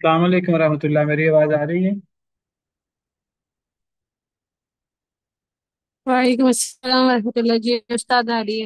السلام علیکم ورحمۃ اللہ، میری آواز آ رہی ہے؟ وعلیکم السلام ورحمۃ اللہ جی استاد آ رہی ہے۔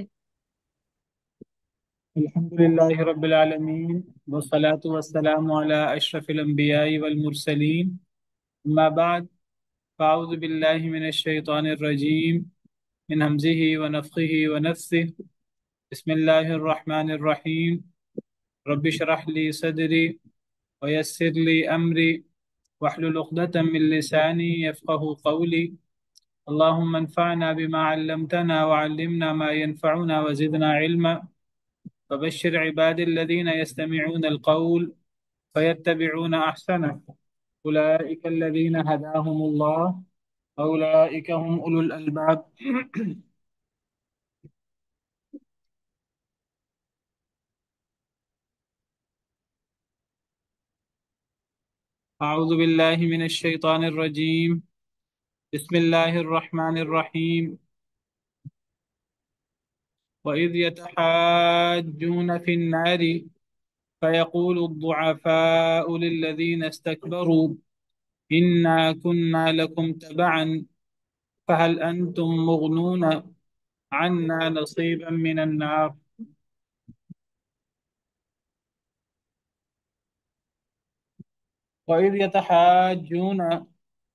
الحمد للہ رب العالمین، والصلاة والسلام علی اشرف الانبیاء والمرسلین، اما بعد، فاعوذ باللہ من الشیطان الرجیم، من حمزه ونفخه ونفثه، بسم اللہ الرحمن الرحیم، رب اشرح لی صدری ویسر لی امری واحلل عقدۃ من لسانی یفقهوا قولی، اللهم انفعنا بما علمتنا وعلمنا ما ينفعنا وزدنا علما، فبشر عباد الذين يستمعون القول فيتبعون أحسنه، أولئك الذين هداهم الله، أولئك هم أولو الألباب. أعوذ بالله من الشيطان الرجيم، بسم الله الرحمن الرحيم. وإذ يتحاجون في النار فيقول الضعفاء للذين استكبروا إنا كنا لكم تبعا فهل أنتم مغنون عنا نصيبا من النار. وَإِذْ يَتَحَاجُّونَ،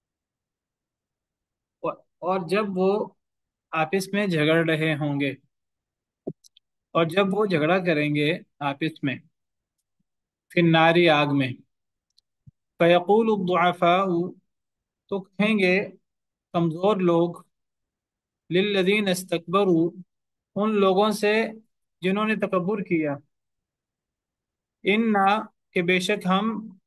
اور جب وہ آپس میں جھگڑ رہے ہوں گے، اور جب وہ جھگڑا کریں گے آپس میں، فی الناری، آگ میں، فیقول الضعفاء، تو کہیں گے کمزور لوگ، للذین استکبروا، ان لوگوں سے جنہوں نے تکبر کیا، انا، کہ بے شک ہم،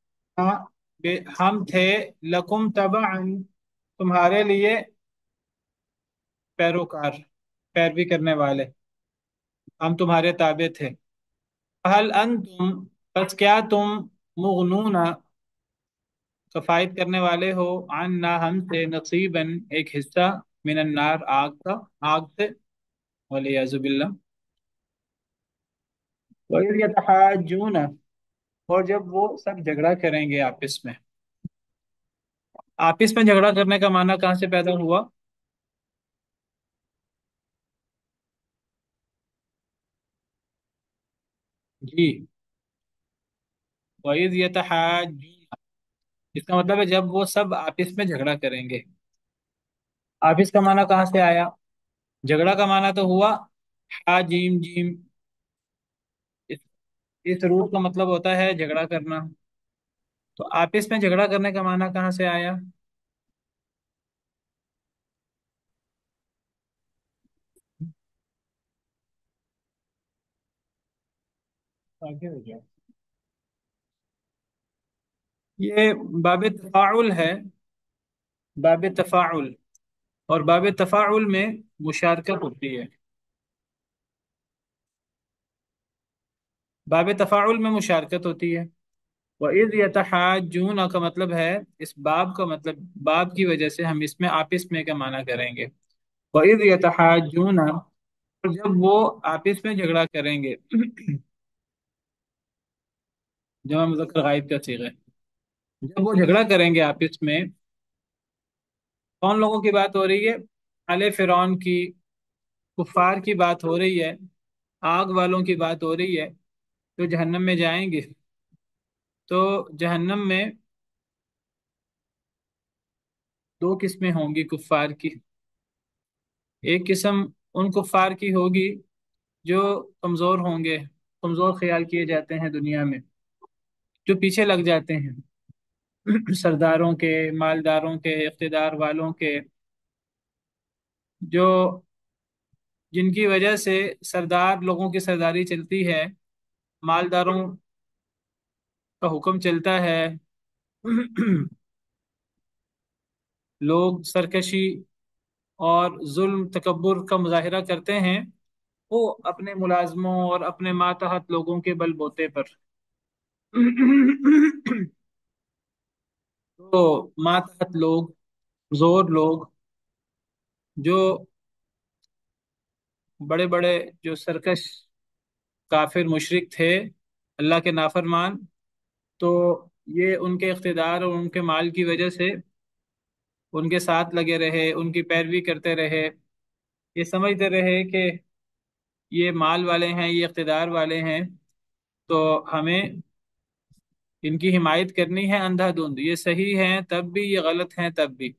ہم تھے، لکم تبعا، تمہارے لیے پیروکار، پیروی کرنے والے، ہم تمہارے تابع تھے، حل انتم، بس کیا تم، مغنون، کفایت کرنے والے ہو، عنا، ہم سے، نصیباً، ایک حصہ، من النار، آگ کا، آگ سے، والعیاذ باللہ. وَإِذْ يَتَحَاجُّونَ، اور جب وہ سب جھگڑا کریں گے آپس میں. آپس میں جھگڑا کرنے کا معنی کہاں سے پیدا ہوا؟ جی، وَإِذْ يَتَحَاجُّونَ، اس کا مطلب ہے جب وہ سب آپس میں جھگڑا کریں گے. آپس کا معنی کہاں سے آیا؟ جھگڑا کا معنی تو ہوا ہا جیم جیم، اس اس روٹ کا مطلب ہوتا ہے جھگڑا کرنا. تو آپس میں جھگڑا کرنے کا معنی کہاں سے آیا؟ آگے ہو گیا. یہ باب تفاعل ہے، باب تفاعل، اور باب تفاعل میں مشارکت ہوتی ہے. باب تفاعل میں مشارکت ہوتی ہے. وَإِذْ يَتَحَاجُّونَ کا مطلب ہے، اس باب کا مطلب، باب کی وجہ سے ہم اس میں آپس میں کا معنی کریں گے. وَإِذْ يَتَحَاجُّونَ، اور جب وہ آپس میں جھگڑا کریں گے، جمع مذکر غائب کا صیغہ ہے. جب وہ جھگڑا کریں گے آپس میں، کون لوگوں کی بات ہو رہی ہے؟ آل فرعون کی، کفار کی بات ہو رہی ہے، آگ والوں کی بات ہو رہی ہے، جو جہنم میں جائیں گے. تو جہنم میں دو قسمیں ہوں گی کفار کی. ایک قسم ان کفار کی ہوگی جو کمزور ہوں گے، کمزور خیال کیے جاتے ہیں دنیا میں، جو پیچھے لگ جاتے ہیں سرداروں کے، مالداروں کے، اقتدار والوں کے، جو جن کی وجہ سے سردار لوگوں کی سرداری چلتی ہے، مالداروں کا حکم چلتا ہے لوگ سرکشی اور ظلم تکبر کا مظاہرہ کرتے ہیں، وہ اپنے ملازموں اور اپنے ماتحت لوگوں کے بل بوتے پر تو ماتحت لوگ، زور لوگ، جو بڑے بڑے، جو سرکش کافر مشرک تھے، اللہ کے نافرمان، تو یہ ان کے اقتدار اور ان کے مال کی وجہ سے ان کے ساتھ لگے رہے، ان کی پیروی کرتے رہے، یہ سمجھتے رہے کہ یہ مال والے ہیں، یہ اقتدار والے ہیں، تو ہمیں ان کی حمایت کرنی ہے اندھا دھند، یہ صحیح ہیں تب بھی، یہ غلط ہیں تب بھی۔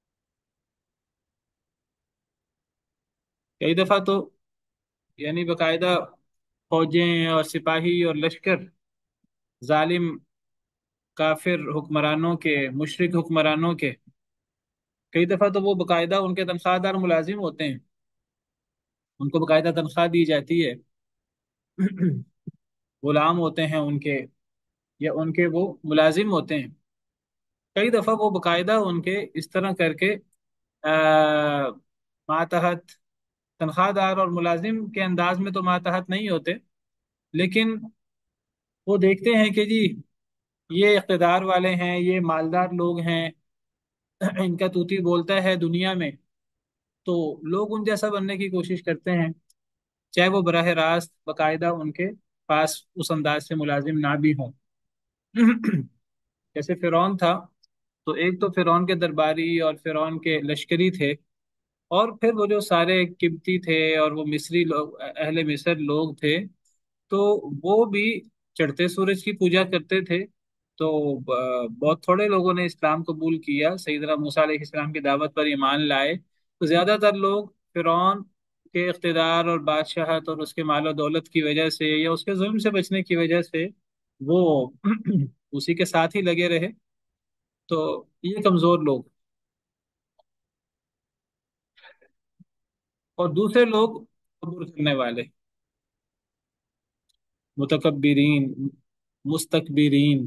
کئی دفعہ تو یعنی باقاعدہ فوجیں اور سپاہی اور لشکر ظالم کافر حکمرانوں کے، مشرک حکمرانوں کے، کئی دفعہ تو وہ باقاعدہ ان کے تنخواہ دار ملازم ہوتے ہیں، ان کو باقاعدہ تنخواہ دی جاتی ہے، غلام ہوتے ہیں ان کے، یا ان کے وہ ملازم ہوتے ہیں۔ کئی دفعہ وہ باقاعدہ ان کے اس طرح کر کے ماتحت، تنخواہ دار اور ملازم کے انداز میں تو ماتحت نہیں ہوتے، لیکن وہ دیکھتے ہیں کہ جی یہ اقتدار والے ہیں، یہ مالدار لوگ ہیں، ان کا توتی بولتا ہے دنیا میں، تو لوگ ان جیسا بننے کی کوشش کرتے ہیں، چاہے وہ براہ راست باقاعدہ ان کے پاس اس انداز سے ملازم نہ بھی ہوں۔ جیسے فرعون تھا، تو ایک تو فرعون کے درباری اور فرعون کے لشکری تھے، اور پھر وہ جو سارے قبطی تھے اور وہ مصری لوگ، اہل مصر لوگ تھے، تو وہ بھی چڑھتے سورج کی پوجا کرتے تھے۔ تو بہت تھوڑے لوگوں نے اسلام قبول کیا، سیدنا موسیٰ علیہ السلام کی دعوت پر ایمان لائے، تو زیادہ تر لوگ فرعون کے اقتدار اور بادشاہت اور اس کے مال و دولت کی وجہ سے، یا اس کے ظلم سے بچنے کی وجہ سے، وہ اسی کے ساتھ ہی لگے رہے۔ تو یہ کمزور لوگ، اور دوسرے لوگ تکبر کرنے والے، متکبرین، مستکبرین،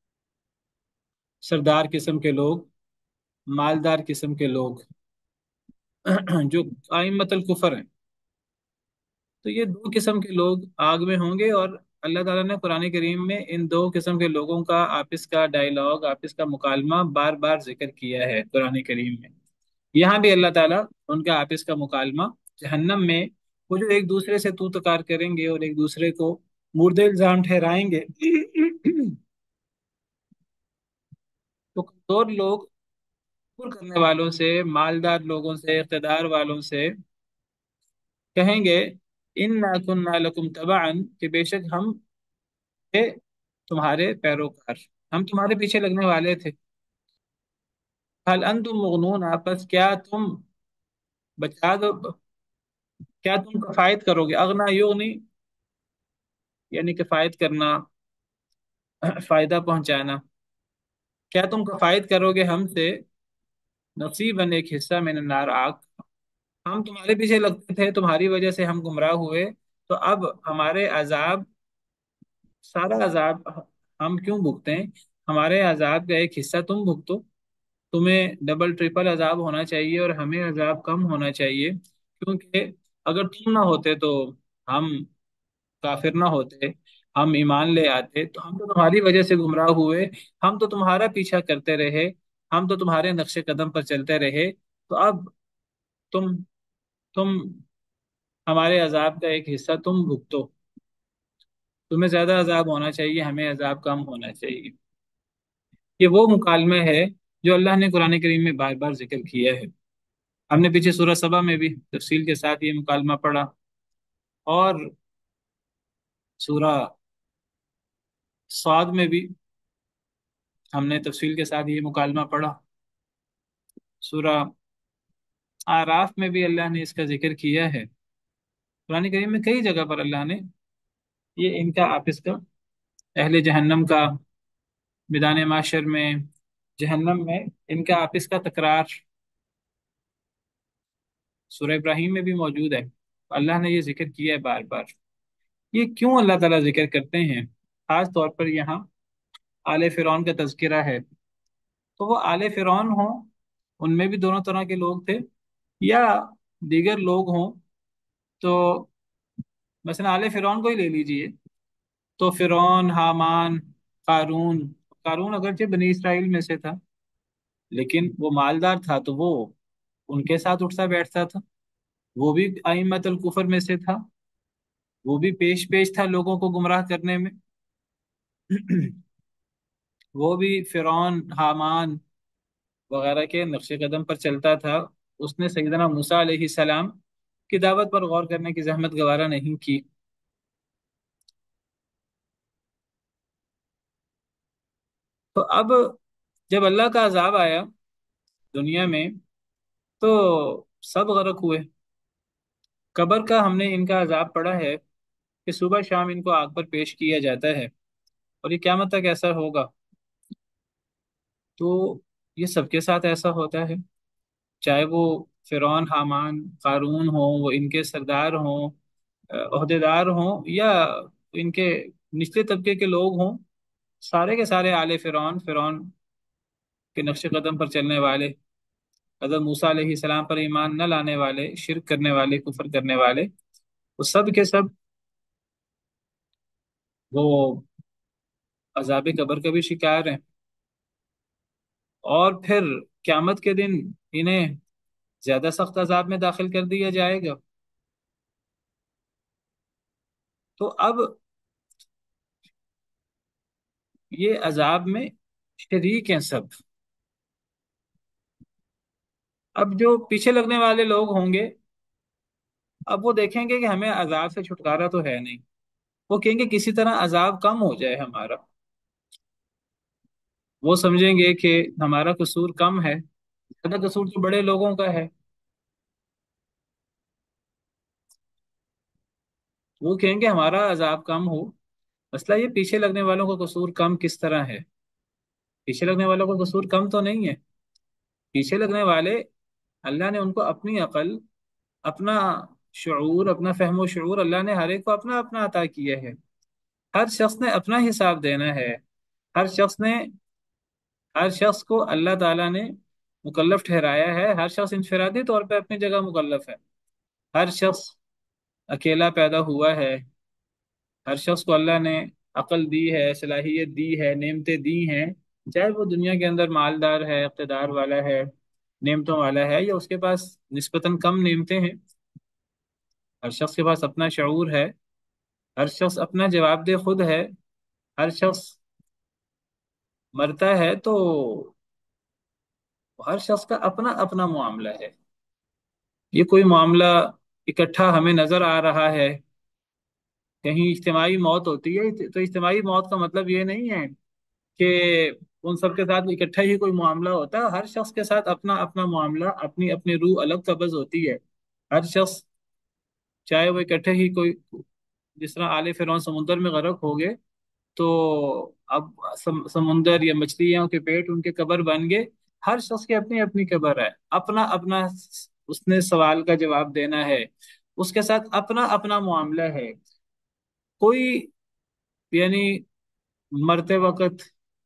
سردار قسم کے لوگ، مالدار قسم کے لوگ، جو قائمت الکفر ہیں۔ تو یہ دو قسم کے لوگ آگ میں ہوں گے، اور اللہ تعالیٰ نے قرآن کریم میں ان دو قسم کے لوگوں کا آپس کا ڈائلاگ، آپس کا مکالمہ بار بار ذکر کیا ہے قرآن کریم میں۔ یہاں بھی اللہ تعالیٰ ان کا آپس کا مکالمہ جہنم میں، وہ جو ایک دوسرے سے تو تکار کریں گے اور ایک دوسرے کو مورد الزام ٹھہرائیں گے، تو کمزور لوگ کفر کرنے والوں سے، مالدار لوگوں سے، اقتدار والوں سے کہیں گے انا كنا لكم تبعا، کہ بے شک ہم تھے تمہارے پیروکار، ہم تمہارے پیچھے لگنے والے تھے۔ هل انتم مغنون، آپس کیا تم بچا دو، کیا تم کفایت کرو گے؟ اغنا یغنی یعنی کفایت کرنا، فائدہ پہنچانا، کیا تم کفایت کرو گے ہم سے؟ نصیباً، ایک حصہ من النار، آگ، ہم تمہارے پیچھے لگتے تھے، تمہاری وجہ سے ہم گمراہ ہوئے، تو اب ہمارے عذاب، سارا عذاب ہم کیوں بھگتیں؟ ہمارے عذاب کا ایک حصہ تم بھگتو، تمہیں ڈبل ٹرپل عذاب ہونا چاہیے اور ہمیں عذاب کم ہونا چاہیے، کیونکہ اگر تم نہ ہوتے تو ہم کافر نہ ہوتے، ہم ایمان لے آتے، تو ہم تو تمہاری وجہ سے گمراہ ہوئے، ہم تو تمہارا پیچھا کرتے رہے، ہم تو تمہارے نقش قدم پر چلتے رہے، تو اب تم تم ہمارے عذاب کا ایک حصہ تم بھگتو، تمہیں زیادہ عذاب ہونا چاہیے، ہمیں عذاب کم ہونا چاہیے۔ یہ وہ مکالمہ ہے جو اللہ نے قرآن کریم میں بار بار ذکر کیا ہے۔ ہم نے پیچھے سورہ سبا میں بھی تفصیل کے ساتھ یہ مکالمہ پڑھا، اور سورہ صاد میں بھی ہم نے تفصیل کے ساتھ یہ مکالمہ پڑھا، سورہ آراف میں بھی اللہ نے اس کا ذکر کیا ہے۔ قرآن کریم میں کئی جگہ پر اللہ نے یہ ان کا آپس کا، اہل جہنم کا میدان معاشر میں، جہنم میں ان کا آپس کا تکرار سورہ ابراہیم میں بھی موجود ہے، اللہ نے یہ ذکر کیا ہے بار بار۔ یہ کیوں اللہ تعالیٰ ذکر کرتے ہیں؟ خاص طور پر یہاں آل فرعون کا تذکرہ ہے، تو وہ آل فرعون ہوں، ان میں بھی دونوں طرح کے لوگ تھے، یا دیگر لوگ ہوں، تو مثلا آل فرعون کو ہی لے لیجئے، تو فرعون، حامان، قارون، قارون اگرچہ بنی اسرائیل میں سے تھا، لیکن وہ مالدار تھا، تو وہ ان کے ساتھ اٹھتا بیٹھتا تھا، وہ بھی ائمۃ الکفر میں سے تھا، وہ بھی پیش پیش تھا لوگوں کو گمراہ کرنے میں۔ وہ بھی فرعون حامان وغیرہ کے نقش قدم پر چلتا تھا، اس نے سیدنا موسیٰ علیہ السلام کی دعوت پر غور کرنے کی زحمت گوارا نہیں کی۔ تو اب جب اللہ کا عذاب آیا دنیا میں تو سب غرق ہوئے۔ قبر کا ہم نے ان کا عذاب پڑھا ہے کہ صبح شام ان کو آگ پر پیش کیا جاتا ہے، اور یہ قیامت تک ایسا ہوگا۔ تو یہ سب کے ساتھ ایسا ہوتا ہے، چاہے وہ فرعون حامان قارون ہوں، وہ ان کے سردار ہوں، عہدیدار ہوں، یا ان کے نچلے طبقے کے لوگ ہوں، سارے کے سارے آل فرعون، فرعون کے نقش قدم پر چلنے والے، حضرت موسیٰ علیہ السلام پر ایمان نہ لانے والے، شرک کرنے والے، کفر کرنے والے، وہ سب کے سب وہ عذاب قبر کا بھی شکار ہیں۔ اور پھر قیامت کے دن انہیں زیادہ سخت عذاب میں داخل کر دیا جائے گا۔ تو اب یہ عذاب میں شریک ہیں سب۔ اب جو پیچھے لگنے والے لوگ ہوں گے، اب وہ دیکھیں گے کہ ہمیں عذاب سے چھٹکارا تو ہے نہیں، وہ کہیں گے کسی طرح عذاب کم ہو جائے ہمارا۔ وہ سمجھیں گے کہ ہمارا قصور کم ہے، زیادہ قصور تو بڑے لوگوں کا ہے۔ وہ کہیں گے ہمارا عذاب کم ہو۔ مسئلہ یہ پیچھے لگنے والوں کا قصور کم کس طرح ہے؟ پیچھے لگنے والوں کا قصور کم تو نہیں ہے۔ پیچھے لگنے والے، اللہ نے ان کو اپنی عقل، اپنا شعور، اپنا فہم و شعور، اللہ نے ہر ایک کو اپنا اپنا عطا کیا ہے۔ ہر شخص نے اپنا حساب دینا ہے۔ ہر شخص نے، ہر شخص کو اللہ تعالیٰ نے مکلف ٹھہرایا ہے۔ ہر شخص انفرادی طور پہ اپنی جگہ مکلف ہے۔ ہر شخص اکیلا پیدا ہوا ہے۔ ہر شخص کو اللہ نے عقل دی ہے، صلاحیت دی ہے، نعمتیں دی ہیں، چاہے وہ دنیا کے اندر مالدار ہے، اقتدار والا ہے، نعمتوں والا ہے، یا اس کے پاس نسبتاً کم نعمتیں ہیں۔ ہر شخص کے پاس اپنا شعور ہے، ہر شخص اپنا جواب دہ خود ہے۔ ہر شخص مرتا ہے تو ہر شخص کا اپنا اپنا معاملہ ہے۔ یہ کوئی معاملہ اکٹھا ہمیں نظر آ رہا ہے، کہیں اجتماعی موت ہوتی ہے تو اجتماعی موت کا مطلب یہ نہیں ہے کہ ان سب کے ساتھ اکٹھا ہی کوئی معاملہ ہوتا ہے۔ ہر شخص کے ساتھ اپنا اپنا معاملہ، اپنی اپنی روح الگ قبض ہوتی ہے۔ ہر شخص، چاہے وہ اکٹھے ہی کوئی، جس طرح آل فرعون سمندر میں غرق ہو گئے تو اب سمندر یا مچھلیوں کے پیٹ ان کے قبر بن گئے۔ ہر شخص کی اپنی اپنی قبر ہے، اپنا اپنا اس نے سوال کا جواب دینا ہے، اس کے ساتھ اپنا اپنا معاملہ ہے۔ کوئی یعنی مرتے وقت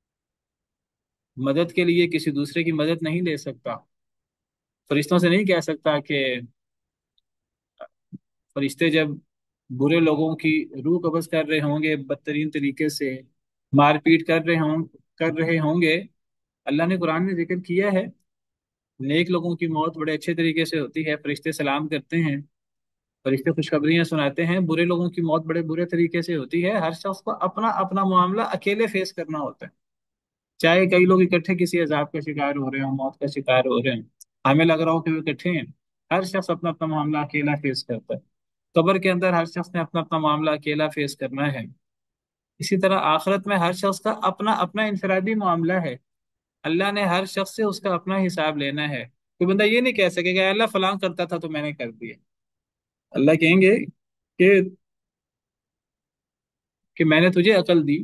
مدد کے لیے کسی دوسرے کی مدد نہیں لے سکتا، فرشتوں سے نہیں کہہ سکتا کہ فرشتے جب برے لوگوں کی روح قبض کر رہے ہوں گے، بدترین طریقے سے مار پیٹ کر رہے ہوں گے۔ اللہ نے قرآن میں ذکر کیا ہے، نیک لوگوں کی موت بڑے اچھے طریقے سے ہوتی ہے، فرشتے سلام کرتے ہیں، فرشتے خوشخبریاں سناتے ہیں۔ برے لوگوں کی موت بڑے برے طریقے سے ہوتی ہے۔ ہر شخص کو اپنا اپنا معاملہ اکیلے فیس کرنا ہوتا ہے، چاہے کئی لوگ اکٹھے کسی عذاب کا شکار ہو رہے ہوں، موت کا شکار ہو رہے ہیں، ہمیں لگ رہا ہو کہ وہ اکٹھے ہیں، ہر شخص اپنا اپنا معاملہ اکیلا فیس کرتا ہے۔ قبر کے اندر ہر شخص نے اپنا اپنا معاملہ اکیلا فیس کرنا ہے۔ اسی طرح آخرت میں ہر شخص کا اپنا اپنا انفرادی معاملہ ہے۔ اللہ نے ہر شخص سے اس کا اپنا حساب لینا ہے۔ کوئی بندہ یہ نہیں کہہ سکے کہ اللہ فلاں کرتا تھا تو میں نے کر دیا۔ اللہ کہیں گے کہ میں نے تجھے عقل دی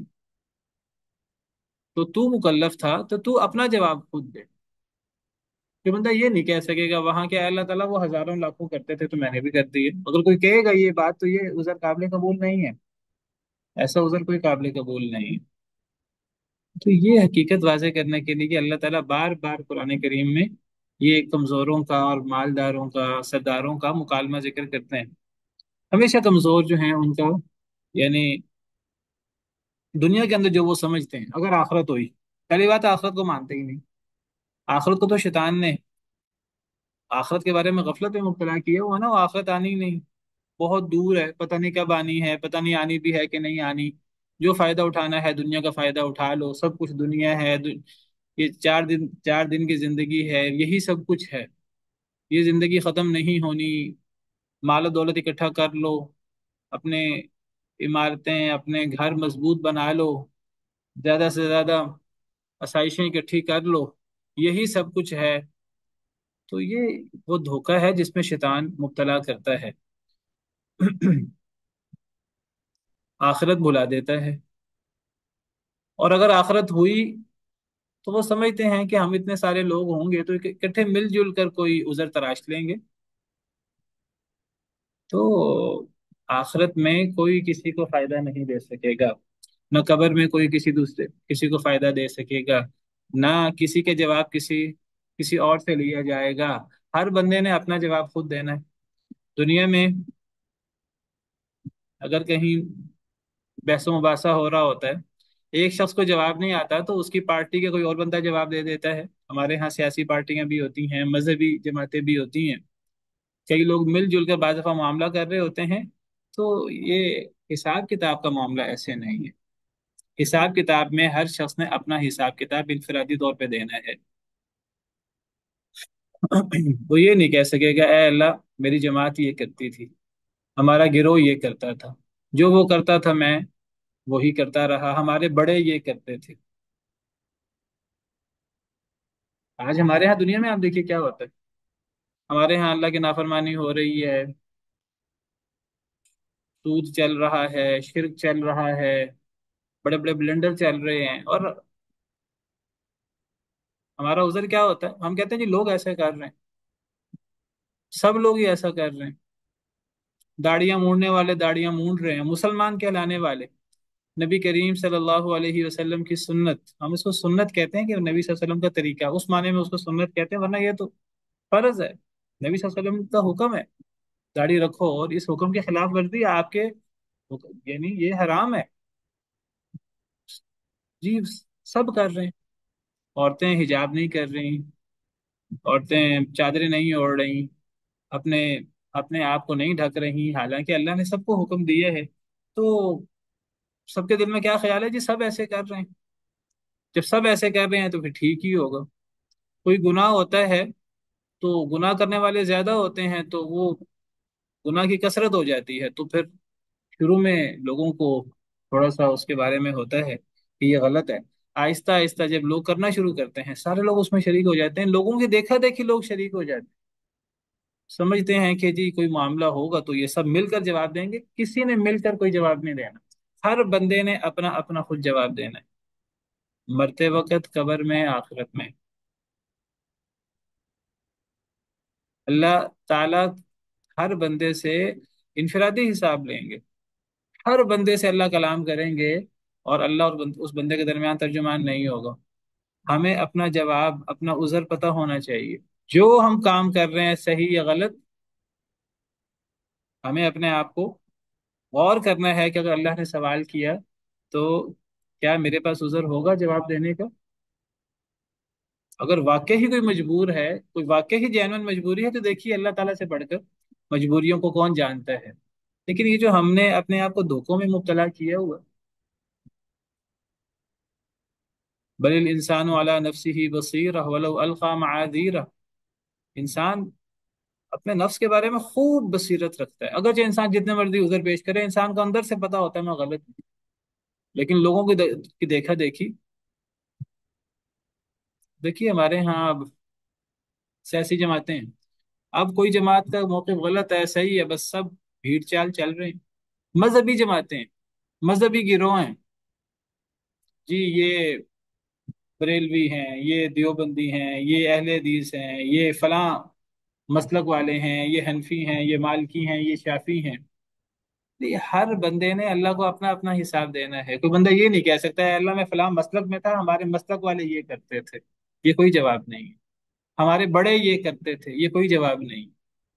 تو مکلف تھا، تو اپنا جواب خود دے۔ کوئی بندہ یہ نہیں کہہ سکے گا وہاں کے اللہ تعالیٰ وہ ہزاروں لاکھوں کرتے تھے تو میں نے بھی کر دی۔ اگر کوئی کہے گا یہ بات تو یہ عذر قابل قبول نہیں ہے، ایسا عذر کوئی قابل قبول نہیں۔ تو یہ حقیقت واضح کرنے کے لیے کہ اللہ تعالیٰ بار بار قرآن کریم میں یہ کمزوروں کا اور مالداروں کا، سرداروں کا مکالمہ ذکر کرتے ہیں۔ ہمیشہ کمزور جو ہیں ان کا، یعنی دنیا کے اندر جو وہ سمجھتے ہیں اگر آخرت ہوئی، پہلی بات آخرت کو مانتے ہی نہیں۔ آخرت کو تو شیطان نے آخرت کے بارے میں غفلت میں مبتلا کیا ہوا نا، وہ آخرت آنی ہی نہیں، بہت دور ہے، پتہ نہیں کب آنی ہے، پتہ نہیں آنی بھی ہے کہ نہیں آنی۔ जो फ़ायदा उठाना है दुनिया का फ़ायदा उठा लो, सब कुछ दुनिया है। ये 4 दिन की ज़िंदगी है, यही सब कुछ है। ये ज़िंदगी ख़त्म नहीं होनी। माल दौलत इकट्ठा कर लो, अपने इमारतें, अपने घर मजबूत बना लो, ज़्यादा से ज़्यादा आसाइशें इकट्ठी कर लो, यही सब कुछ है। तो ये वो धोखा है जिसमें शैतान मुब्तला करता है। आखिरत भुला देता है। और अगर आखिरत हुई तो वो समझते हैं कि हम इतने सारे लोग होंगे तो इकट्ठे मिलजुल कर कोई उज़र तराश लेंगे। तो आखिरत में कोई किसी को फायदा नहीं दे सकेगा। न कब्र में कोई किसी को फायदा दे सकेगा। ना किसी के जवाब किसी किसी और से लिया जाएगा। हर बंदे ने अपना जवाब खुद देना है। दुनिया में अगर कहीं बहसो मुबासा हो रहा होता है, एक शख्स को जवाब नहीं आता तो उसकी पार्टी के कोई और बंदा जवाब दे देता है। हमारे यहाँ सियासी पार्टियां भी होती हैं, मजहबी जमातें भी होती हैं। कई लोग मिलजुल कर बाज़ दफा मामला कर रहे होते हैं। तो ये हिसाब किताब का मामला ऐसे नहीं है। हिसाब किताब में हर शख्स ने अपना हिसाब किताब इनफरादी तौर पे देना है। वो ये नहीं कह सकेगा ए अल्लाह मेरी जमात ये करती थी, हमारा गिरोह ये करता था, जो वो करता था मैं वही करता रहा, हमारे बड़े ये करते थे। आज हमारे यहाँ दुनिया में आप देखिए क्या होता है। हमारे यहाँ अल्लाह की नाफरमानी हो रही है, सूद चल रहा है, शिर्क चल रहा है, बड़े बड़े ब्लेंडर चल रहे हैं। और हमारा उज़र क्या होता है, हम कहते हैं जी लोग ऐसे कर रहे हैं, सब लोग ही ऐसा कर रहे हैं। दाढ़ियां मूड़ने वाले दाढ़ियां मूड़ रहे हैं, मुसलमान कहलाने वाले। नबी करीम सल्लल्लाहु अलैहि वसल्लम की सुन्नत, हम इसको सुन्नत कहते हैं कि नबी सल्लल्लाहु अलैहि वसल्लम का तरीका, उस माने में उसको सुन्नत कहते हैं, वरना ये तो फर्ज है। नबी सल्लल्लाहु अलैहि वसल्लम का हुक्म है दाढ़ी रखो, और इस हुक्म की खिलाफ वर्जी आपके यानी ये हराम है। जी, सब कर रहे हैं। औरतें हिजाब नहीं कर रही, औरतें चादरें नहीं ओढ़ रही, अपने अपने आप को नहीं ढक रही, हालांकि अल्लाह ने सबको हुक्म दिए है। तो सबके दिल में क्या ख्याल है जी सब ऐसे कर रहे हैं। जब सब ऐसे कर रहे हैं तो फिर ठीक ही होगा। कोई गुनाह होता है तो गुनाह करने वाले ज्यादा होते हैं तो वो गुनाह की कसरत हो जाती है, तो फिर शुरू में लोगों को थोड़ा सा उसके बारे में होता है कि ये गलत है। आहिस्ता आहिस्ता जब लोग करना शुरू करते हैं सारे लोग उसमें शरीक हो जाते हैं, लोगों की देखा देखी लोग शरीक हो जाते हैं। समझते हैं कि जी कोई मामला होगा तो ये सब मिलकर जवाब देंगे, किसी ने मिलकर कोई जवाब नहीं देना। हर बंदे ने अपना अपना खुद जवाब देना है, मरते वक्त, कब्र में, आखिरत में। अल्लाह ताला हर बंदे से इनफरादी हिसाब लेंगे। हर बंदे से अल्लाह कलाम करेंगे, और अल्लाह और उस बंदे के दरमियान तर्जुमान नहीं होगा। हमें अपना जवाब, अपना उज़र पता होना चाहिए। जो हम काम कर रहे हैं सही या गलत, हमें अपने आप को गौर करना है कि अगर अल्लाह ने सवाल किया तो क्या मेरे पास उज़र होगा जवाब देने का। अगर वाकई ही कोई मजबूर है, कोई वाकई ही जेन्युइन मजबूरी है, तो देखिए अल्लाह ताला से बढ़कर मजबूरियों को कौन जानता है। लेकिन ये जो हमने अपने आप को धोखों में मुब्तला किया हुआ, बलिल इंसान अला नफ्सिही बसीरा वलौ अलका माजीरा। इंसान अपने नफ्स के बारे में खूब बसीरत रखता है। अगर जो इंसान जितने मर्जी उधर पेश करे, इंसान को अंदर से पता होता है मैं गलत हूं। लेकिन लोगों की देखा देखी, देखिए हमारे यहाँ अब सियासी जमातें हैं। अब कोई जमात का मौक़िफ़ गलत है सही है, बस सब भीड़ चाल चल रहे हैं। मजहबी जमातें हैं, मजहबी गिरोह हैं, जी ये बरेलवी हैं, ये देवबंदी हैं, ये अहले हदीस हैं, ये फलां मसलक वाले हैं, ये हनफी हैं, ये मालिकी हैं, ये शाफी हैं। तो ये हर बंदे ने अल्लाह को अपना अपना हिसाब देना है। कोई बंदा ये नहीं कह सकता है अल्लाह मैं फलां मसलक में था, हमारे मसलक वाले ये करते थे, ये कोई जवाब नहीं है। हमारे बड़े ये करते थे, ये कोई जवाब नहीं।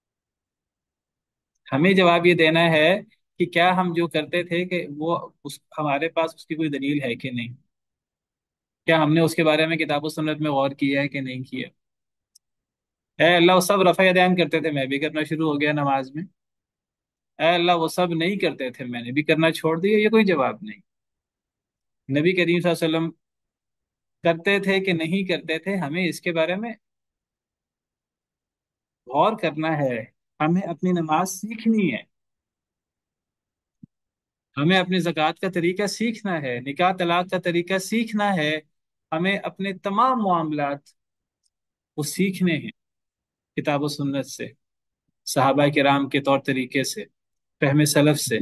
हमें जवाब ये देना है कि क्या हम जो करते थे कि वो हमारे पास उसकी कोई दलील है कि नहीं। क्या हमने उसके बारे में किताब और सुन्नत में गौर किया है कि नहीं किया। ऐ अल्लाह वो सब रफ़ा यदैन करते थे, मैं भी करना शुरू हो गया नमाज में। ऐ अल्लाह वो सब नहीं करते थे, मैंने भी करना छोड़ दिया, ये कोई जवाब नहीं। نبی کریم صلی اللہ علیہ وسلم کرتے تھے کہ نہیں کرتے تھے، ہمیں اس کے بارے میں غور کرنا ہے۔ ہمیں اپنی نماز سیکھنی ہے، ہمیں اپنی زکوٰۃ کا طریقہ سیکھنا ہے، نکاح طلاق کا طریقہ سیکھنا ہے، ہمیں اپنے تمام معاملات وہ سیکھنے ہیں کتاب و سنت سے، صحابہ کرام کے طور طریقے سے، فہم سلف سے،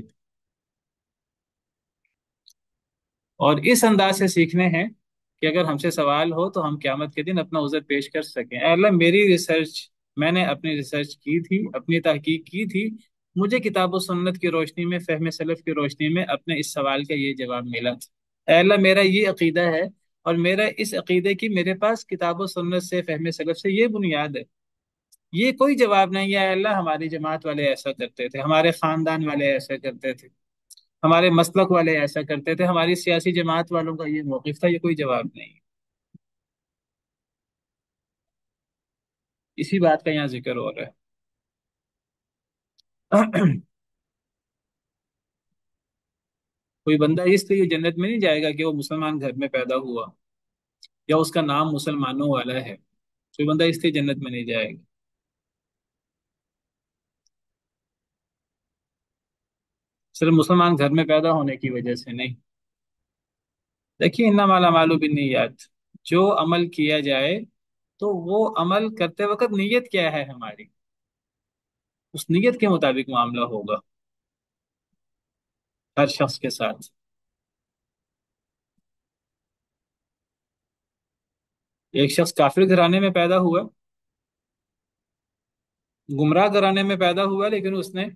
اور اس انداز سے سیکھنے ہیں کہ اگر ہم سے سوال ہو تو ہم قیامت کے دن اپنا عذر پیش کر سکیں، اے اللہ میری ریسرچ، میں نے اپنی ریسرچ کی تھی، اپنی تحقیق کی تھی، مجھے کتاب و سنت کی روشنی میں، فہم سلف کی روشنی میں اپنے اس سوال کا یہ جواب ملا تھا، اے اللہ میرا یہ عقیدہ ہے، اور میرا اس عقیدے کی میرے پاس کتاب و سنت سے، فہم سلف سے یہ بنیاد ہے، یہ کوئی جواب نہیں ہے، اے اللہ ہماری جماعت والے ایسا کرتے تھے، ہمارے خاندان والے ایسا کرتے تھے، ہمارے مسلک والے ایسا کرتے تھے، ہماری سیاسی جماعت والوں کا یہ موقف تھا، یہ کوئی جواب نہیں۔ اسی بات کا یہاں ذکر ہو رہا ہے۔ کوئی بندہ اس لیے جنت میں نہیں جائے گا کہ وہ مسلمان گھر میں پیدا ہوا یا اس کا نام مسلمانوں والا ہے، کوئی بندہ اس لیے جنت میں نہیں جائے گا، صرف مسلمان گھر میں پیدا ہونے کی وجہ سے نہیں۔ دیکھیے انما الاعمال بالنیات، جو عمل کیا جائے تو وہ عمل کرتے وقت نیت کیا ہے ہماری، اس نیت کے مطابق معاملہ ہوگا ہر شخص کے ساتھ۔ ایک شخص کافر گھرانے میں پیدا ہوا، گمراہ گھرانے میں پیدا ہوا، لیکن اس نے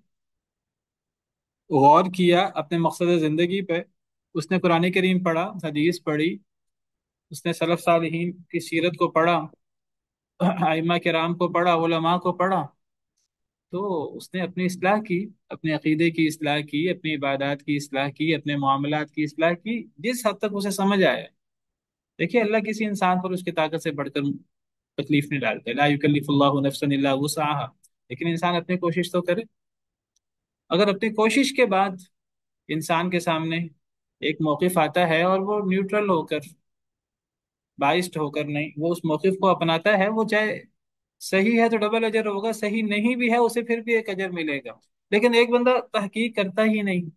غور کیا اپنے مقصد زندگی پہ، اس نے قرآن کریم پڑھا، حدیث پڑھی، اس نے سلف صالحین کی سیرت کو پڑھا، ائمہ کرام کو پڑھا، علماء کو پڑھا، تو اس نے اپنی اصلاح کی، اپنے عقیدے کی اصلاح کی، اپنی عبادات کی اصلاح کی، اپنے معاملات کی اصلاح کی، جس حد تک اسے سمجھ آیا۔ دیکھیے اللہ کسی انسان پر اس کی طاقت سے بڑھ کر تکلیف نہیں ڈالتے، لا یکلف اللہ نفسا الا وسعها، لیکن انسان اپنی کوشش تو کرے۔ اگر اپنی کوشش کے بعد انسان کے سامنے ایک موقف آتا ہے اور وہ نیوٹرل ہو کر، بائسڈ ہو کر نہیں، وہ اس موقف کو اپناتا ہے، وہ چاہے صحیح ہے تو ڈبل اجر ہوگا، صحیح نہیں بھی ہے اسے پھر بھی ایک اجر ملے گا، لیکن ایک بندہ تحقیق کرتا ہی نہیں،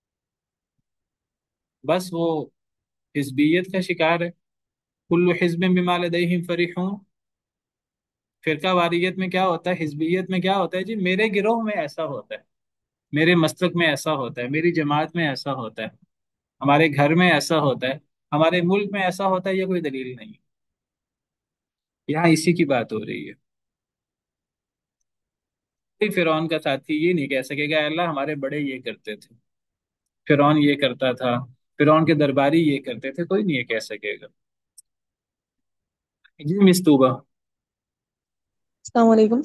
بس وہ حزبیت کا شکار ہے، کل حزب بما لدیہم فرحون۔ فرقہ واریت میں کیا ہوتا ہے، حزبیت میں کیا ہوتا ہے جی، میرے گروہ میں ایسا ہوتا ہے، میرے مسلک میں ایسا ہوتا ہے، میری جماعت میں ایسا ہوتا ہے، ہمارے گھر میں ایسا ہوتا ہے، ہمارے ملک میں ایسا ہوتا ہے، یہ کوئی دلیل نہیں، یہاں اسی کی بات ہو رہی ہے۔ کوئی فرعون کا ساتھی یہ نہیں کہہ سکے گا اللہ ہمارے بڑے یہ کرتے تھے، فرعون یہ کرتا تھا، فرعون کے درباری یہ کرتے تھے، کوئی نہیں یہ کہہ سکے گا۔ جی مستوبہ، السلام علیکم.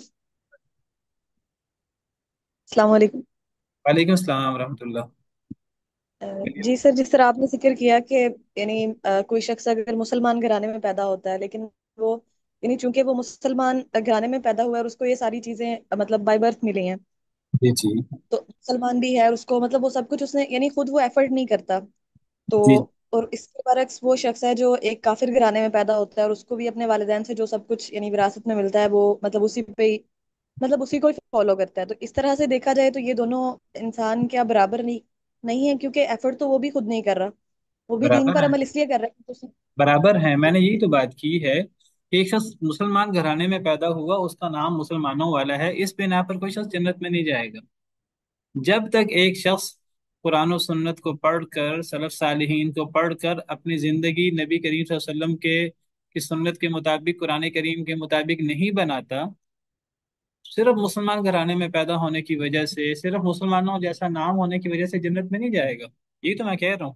السلام علیکم. وعلیکم السلام ورحمۃ اللہ۔ جی سر، جس طرح آپ نے ذکر کیا کہ یعنی کوئی شخص اگر مسلمان گھرانے میں پیدا ہوتا ہے لیکن وہ یعنی چونکہ وہ مسلمان گھرانے میں پیدا ہوا ہے اور اس کو یہ ساری چیزیں مطلب بائی برتھ ملی ہیں، جی جی تو مسلمان بھی ہے اور اس کو مطلب وہ سب کچھ اس نے یعنی خود وہ ایفرٹ نہیں کرتا، تو جی اور اس کے برعکس وہ شخص ہے جو ایک کافر گھرانے میں پیدا ہوتا ہے اور اس کو بھی اپنے والدین سے جو سب کچھ یعنی وراثت میں ملتا ہے وہ مطلب اسی پہ ہی مطلب اسی کو ہی فالو کرتا ہے، تو اس طرح سے دیکھا جائے تو یہ دونوں انسان کیا برابر نہیں ہے، کیونکہ ایفرٹ تو وہ بھی خود نہیں کر رہا، وہ بھی دین برابر پر ہیں، عمل اس لیے کر رہا ہے کہ برابر ہیں، میں نے یہی تو بات کی ہے کہ ایک شخص مسلمان گھرانے میں پیدا ہوا، اس کا نام مسلمانوں والا ہے، اس بنا پر کوئی شخص جنت میں نہیں جائے گا، جب تک ایک شخص قرآن و سنت کو پڑھ کر، سلف صالحین کو پڑھ کر اپنی زندگی نبی کریم صلی اللہ علیہ وسلم کے کی سنت کے مطابق، قرآن کریم کے مطابق نہیں بناتا، صرف مسلمان گھرانے میں پیدا ہونے کی وجہ سے، صرف مسلمانوں جیسا نام ہونے کی وجہ سے جنت میں نہیں جائے گا، یہی تو میں کہہ رہا ہوں۔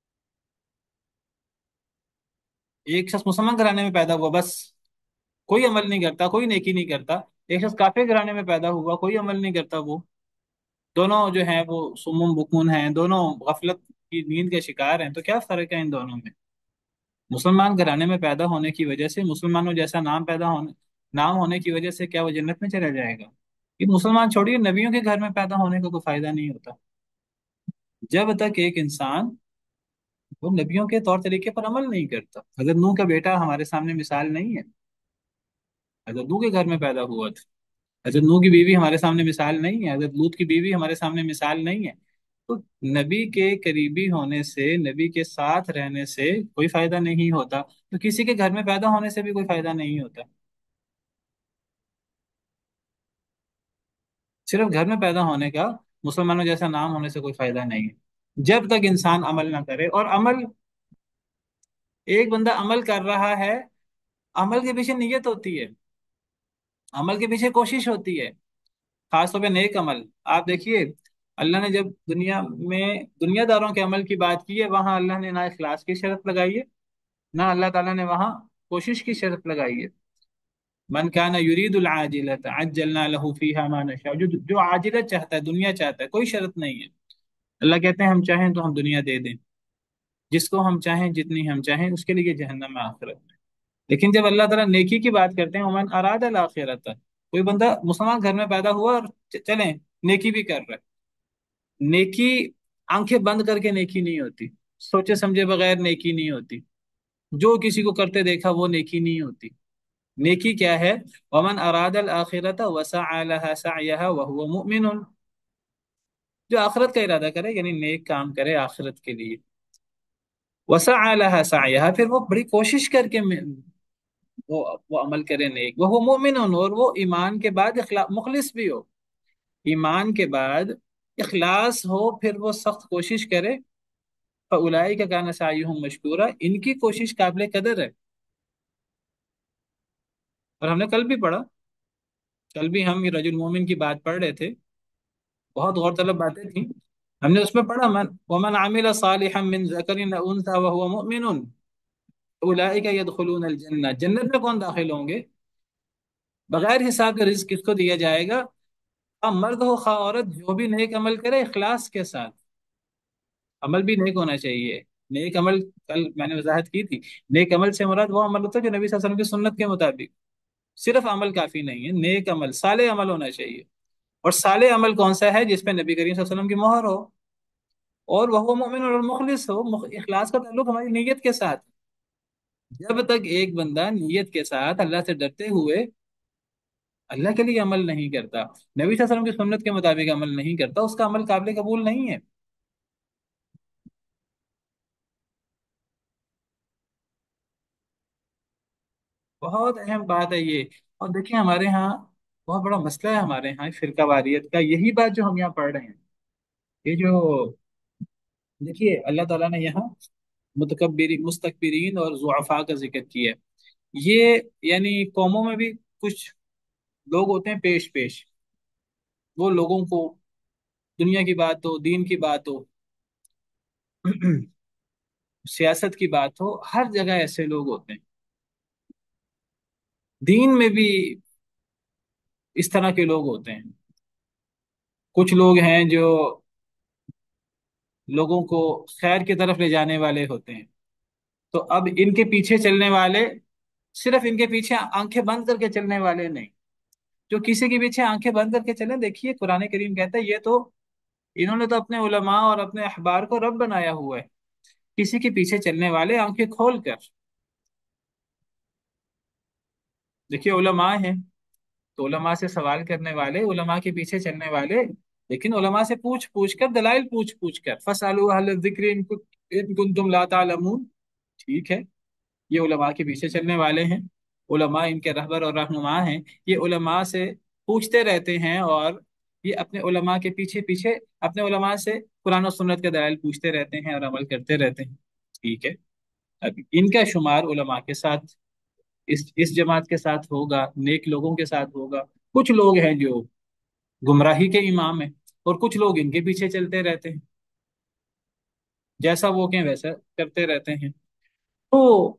ایک شخص مسلمان گھرانے میں پیدا ہوا، بس کوئی عمل نہیں کرتا، کوئی نیکی نہیں کرتا، ایک شخص کافر گھرانے میں پیدا ہوا، کوئی عمل نہیں کرتا، وہ دونوں جو ہیں وہ سمم بکون ہیں، دونوں غفلت کی نیند کے شکار ہیں، تو کیا فرق ہے ان دونوں میں؟ مسلمان گھرانے میں پیدا ہونے کی وجہ سے، مسلمانوں جیسا نام ہونے کی وجہ سے کیا وہ جنت میں چلا جائے گا؟ یہ مسلمان چھوڑیے، نبیوں کے گھر میں پیدا ہونے کا کوئی فائدہ نہیں ہوتا، جب تک ایک انسان وہ نبیوں کے طور طریقے پر عمل نہیں کرتا. حضرت نوح کا بیٹا ہمارے سامنے مثال نہیں ہے. حضرت نوح کے گھر میں پیدا ہوا تھا. حضرت نوح کی بیوی ہمارے سامنے مثال نہیں ہے. حضرت لوط کی بیوی ہمارے سامنے مثال نہیں ہے. تو نبی کے قریبی ہونے سے، نبی کے ساتھ رہنے سے کوئی فائدہ نہیں ہوتا، تو کسی کے گھر میں پیدا ہونے سے بھی کوئی فائدہ نہیں ہوتا. صرف گھر میں پیدا ہونے کا، مسلمانوں جیسا نام ہونے سے کوئی فائدہ نہیں ہے جب تک انسان عمل نہ کرے. اور عمل، ایک بندہ عمل کر رہا ہے، عمل کے پیچھے نیت ہوتی ہے، عمل کے پیچھے کوشش ہوتی ہے، خاص طور پہ نیک عمل. آپ دیکھیے، اللہ نے جب دنیا میں دنیا داروں کے عمل کی بات کی ہے، وہاں اللہ نے نہ اخلاص کی شرط لگائی ہے، نہ اللہ تعالیٰ نے وہاں کوشش کی شرط لگائی ہے. من کان یرید العاجلۃ عجلنا له فیہا ما نشاء. جو عاجلت چاہتا ہے، دنیا چاہتا ہے، کوئی شرط نہیں ہے. اللہ کہتے ہیں ہم چاہیں تو ہم دنیا دے دیں، جس کو ہم چاہیں، جتنی ہم چاہیں، اس کے لیے جہنم میں آخرت میں. لیکن جب اللہ تعالیٰ نیکی کی بات کرتے ہیں، ومن اراد الاخرۃ، کوئی بندہ مسلمان گھر میں پیدا ہوا اور چلیں نیکی بھی کر رہا ہے. نیکی آنکھیں بند کر کے نیکی نہیں ہوتی، سوچے سمجھے بغیر نیکی نہیں ہوتی، جو کسی کو کرتے دیکھا وہ نیکی نہیں ہوتی. نیکی کیا ہے؟ ومن اراد الاخرۃ وسعى لها سعيها وهو مؤمن. جو آخرت کا ارادہ کرے، یعنی نیک کام کرے آخرت کے لیے. وسعى لها سعيها، پھر وہ بڑی کوشش کر کے وہ عمل کرے نیک. وہ مومن، اور وہ ایمان کے بعد مخلص بھی ہو. ایمان کے بعد اخلاص ہو، پھر وہ سخت کوشش کرے. فَأُولَئِكَ كَانَ سَعْيُهُمْ مَشْكُورًا، ان کی کوشش قابل قدر ہے. اور ہم نے کل بھی پڑھا، کل بھی ہم رجل مومن کی بات پڑھ رہے تھے، بہت غور طلب باتیں تھیں. ہم نے اس میں پڑھا وَمَنْ عَمِلَ صَالِحًا مِّن ذَكَرٍ أَوْ أُنثَىٰ وَهُوَ مُؤْمِنٌ أُولَئِكَ يَدْخُلُونَ الْجَنَّةَ. جنت میں کون داخل ہوں گے؟ بغیر حساب کا رزق کس کو دیا جائے گا؟ خواہ مرد ہو خواہ عورت، جو بھی نیک عمل کرے اخلاص کے ساتھ. عمل بھی نیک ہونا چاہیے. نیک عمل، کل میں نے وضاحت کی تھی، نیک عمل سے مراد وہ عمل ہوتا ہے جو نبی صلی اللہ علیہ وسلم کی سنت کے مطابق. صرف عمل کافی نہیں ہے، نیک عمل، صالح عمل ہونا چاہیے. اور صالح عمل کون سا ہے؟ جس پہ نبی کریم صلی اللہ علیہ وسلم کی مہر ہو، اور وہ مومن اور مخلص ہو. اخلاص کا تعلق ہماری نیت کے ساتھ. جب تک ایک بندہ نیت کے ساتھ اللہ سے ڈرتے ہوئے اللہ کے لیے عمل نہیں کرتا، نبی صلی اللہ علیہ وسلم کی سنت کے مطابق عمل نہیں کرتا، اس کا عمل قابل قبول نہیں ہے. بہت اہم بات ہے یہ. اور دیکھیں ہمارے ہاں بہت بڑا مسئلہ ہے، ہمارے ہاں فرقہ واریت کا. یہی بات جو ہم یہاں پڑھ رہے ہیں، یہ جو دیکھیے اللہ تعالیٰ نے یہاں مستکبرین اور ضعفاء کا ذکر کیا ہے. یہ یعنی قوموں میں بھی کچھ لوگ ہوتے ہیں پیش پیش. وہ لوگوں کو دنیا کی بات ہو، دین کی بات ہو، سیاست کی بات ہو، ہر جگہ ایسے لوگ ہوتے ہیں. دین میں بھی اس طرح کے لوگ ہوتے ہیں. کچھ لوگ ہیں جو لوگوں کو خیر کی طرف لے جانے والے ہوتے ہیں. تو اب ان کے پیچھے چلنے والے صرف ان کے پیچھے آنکھیں بند کر کے چلنے والے نہیں. جو کسی کے پیچھے آنکھیں بند کر کے چلیں، دیکھیے قرآن کریم کہتا ہے یہ تو انہوں نے تو اپنے علماء اور اپنے احبار کو رب بنایا ہوا ہے. کسی کے پیچھے چلنے والے آنکھیں کھول کر دیکھیے، علماء ہیں تو علماء سے سوال کرنے والے، علماء کے پیچھے چلنے والے، لیکن علماء سے پوچھ پوچھ کر، دلائل پوچھ پوچھ کر. فَاسْأَلُوا أَهْلَ الذِّكْرِ إِن كُنتُمْ لَا تَعْلَمُونَ. ٹھیک ہے، یہ علماء کے پیچھے چلنے والے ہیں، علماء ان کے رہبر اور رہنما ہیں. یہ علماء سے پوچھتے رہتے ہیں، اور یہ اپنے علماء کے پیچھے پیچھے اپنے علماء سے قرآن و سنت کے دلائل پوچھتے رہتے ہیں اور عمل کرتے رہتے ہیں. ٹھیک ہے، اب ان کا شمار علماء کے ساتھ، اس جماعت کے ساتھ ہوگا، نیک لوگوں کے ساتھ ہوگا. کچھ لوگ ہیں جو گمراہی کے امام ہیں، اور کچھ لوگ ان کے پیچھے چلتے رہتے ہیں، جیسا وہ کہیں ویسا کرتے رہتے ہیں. تو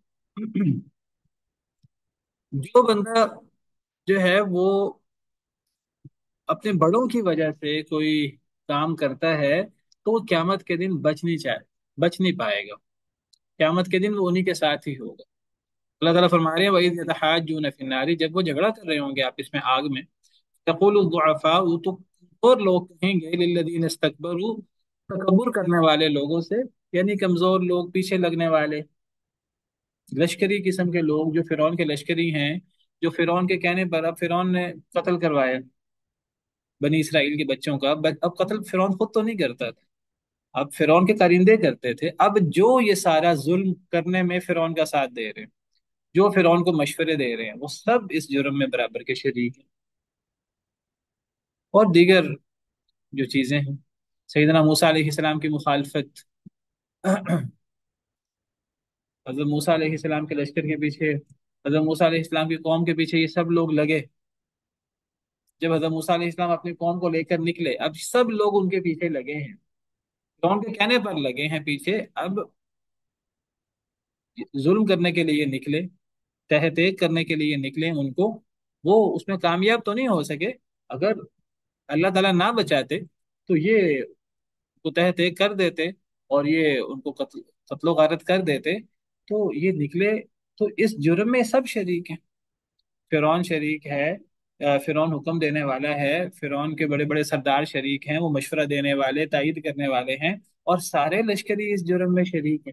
جو بندہ جو ہے وہ اپنے بڑوں کی وجہ سے کوئی کام کرتا ہے، تو وہ قیامت کے دن بچ نہیں پائے گا. قیامت کے دن وہ انہی کے ساتھ ہی ہوگا. اللہ تعالیٰ فرما رہے ہیں وَإِذْ يَتَحَاجُّونَ فِي النَّارِ، جب وہ جھگڑا کر رہے ہوں گے آپس میں آگ میں. تقول الضعفاء، تو اور لوگ کہیں گے للذین استکبروا، تکبر کرنے والے لوگوں سے، یعنی کمزور لوگ، پیچھے لگنے والے، لشکری قسم کے لوگ جو فرعون کے لشکری ہیں، جو فرعون کے کہنے پر اب فرعون نے قتل کروایا بنی اسرائیل کے بچوں کا، اب قتل فرعون خود تو نہیں کرتا تھا، اب فرعون کے کارندے کرتے تھے، اب جو یہ سارا ظلم کرنے میں فرعون کا ساتھ دے رہے ہیں، جو فرعون کو مشورے دے رہے ہیں، وہ سب اس جرم میں برابر کے شریک ہیں، اور دیگر جو چیزیں ہیں، سیدنا موسیٰ علیہ السلام کی مخالفت، حضرت موسیٰ علیہ السلام کے لشکر کے پیچھے، حضرت موسیٰ علیہ السلام کی قوم کے پیچھے یہ سب لوگ لگے، جب حضرت موسیٰ علیہ السلام اپنی قوم کو لے کر نکلے، اب سب لوگ ان کے پیچھے لگے ہیں، فرعون کے کہنے پر لگے ہیں پیچھے، اب ظلم کرنے کے لیے نکلے، تحت ایک کرنے کے لیے نکلے ان کو، وہ اس میں کامیاب تو نہیں ہو سکے، اگر اللہ تعالیٰ نہ بچاتے تو یہ کو تحت ایک کر دیتے اور یہ ان کو قتل و غارت کر دیتے، تو یہ نکلے، تو اس جرم میں سب شریک ہیں، فرعون شریک ہے، فرعون حکم دینے والا ہے، فرعون کے بڑے بڑے سردار شریک ہیں، وہ مشورہ دینے والے، تائید کرنے والے ہیں، اور سارے لشکری اس جرم میں شریک ہیں،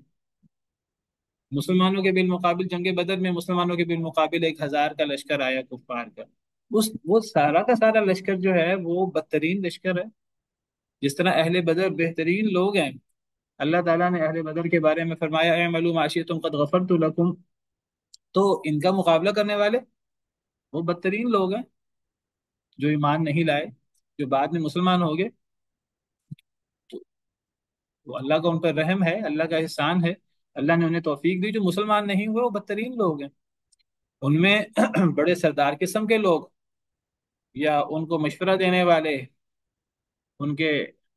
مسلمانوں کے بالمقابل جنگ بدر میں مسلمانوں کے بالمقابل 1,000 کا لشکر آیا کفار کا، وہ سارا کا سارا لشکر جو ہے وہ بدترین لشکر ہے، جس طرح اہل بدر بہترین لوگ ہیں، اللہ تعالیٰ نے اہل بدر کے بارے میں فرمایا اعملوا ما شئتم قد غفرت لکم، تو ان کا مقابلہ کرنے والے وہ بدترین لوگ ہیں، جو ایمان نہیں لائے، جو بعد میں مسلمان ہو گئے، تو وہ اللہ کا ان پر رحم ہے، اللہ کا احسان ہے، اللہ نے انہیں توفیق دی، جو مسلمان نہیں ہوئے وہ بدترین لوگ ہیں، ان میں بڑے سردار قسم کے لوگ، یا ان کو مشورہ دینے والے، ان کے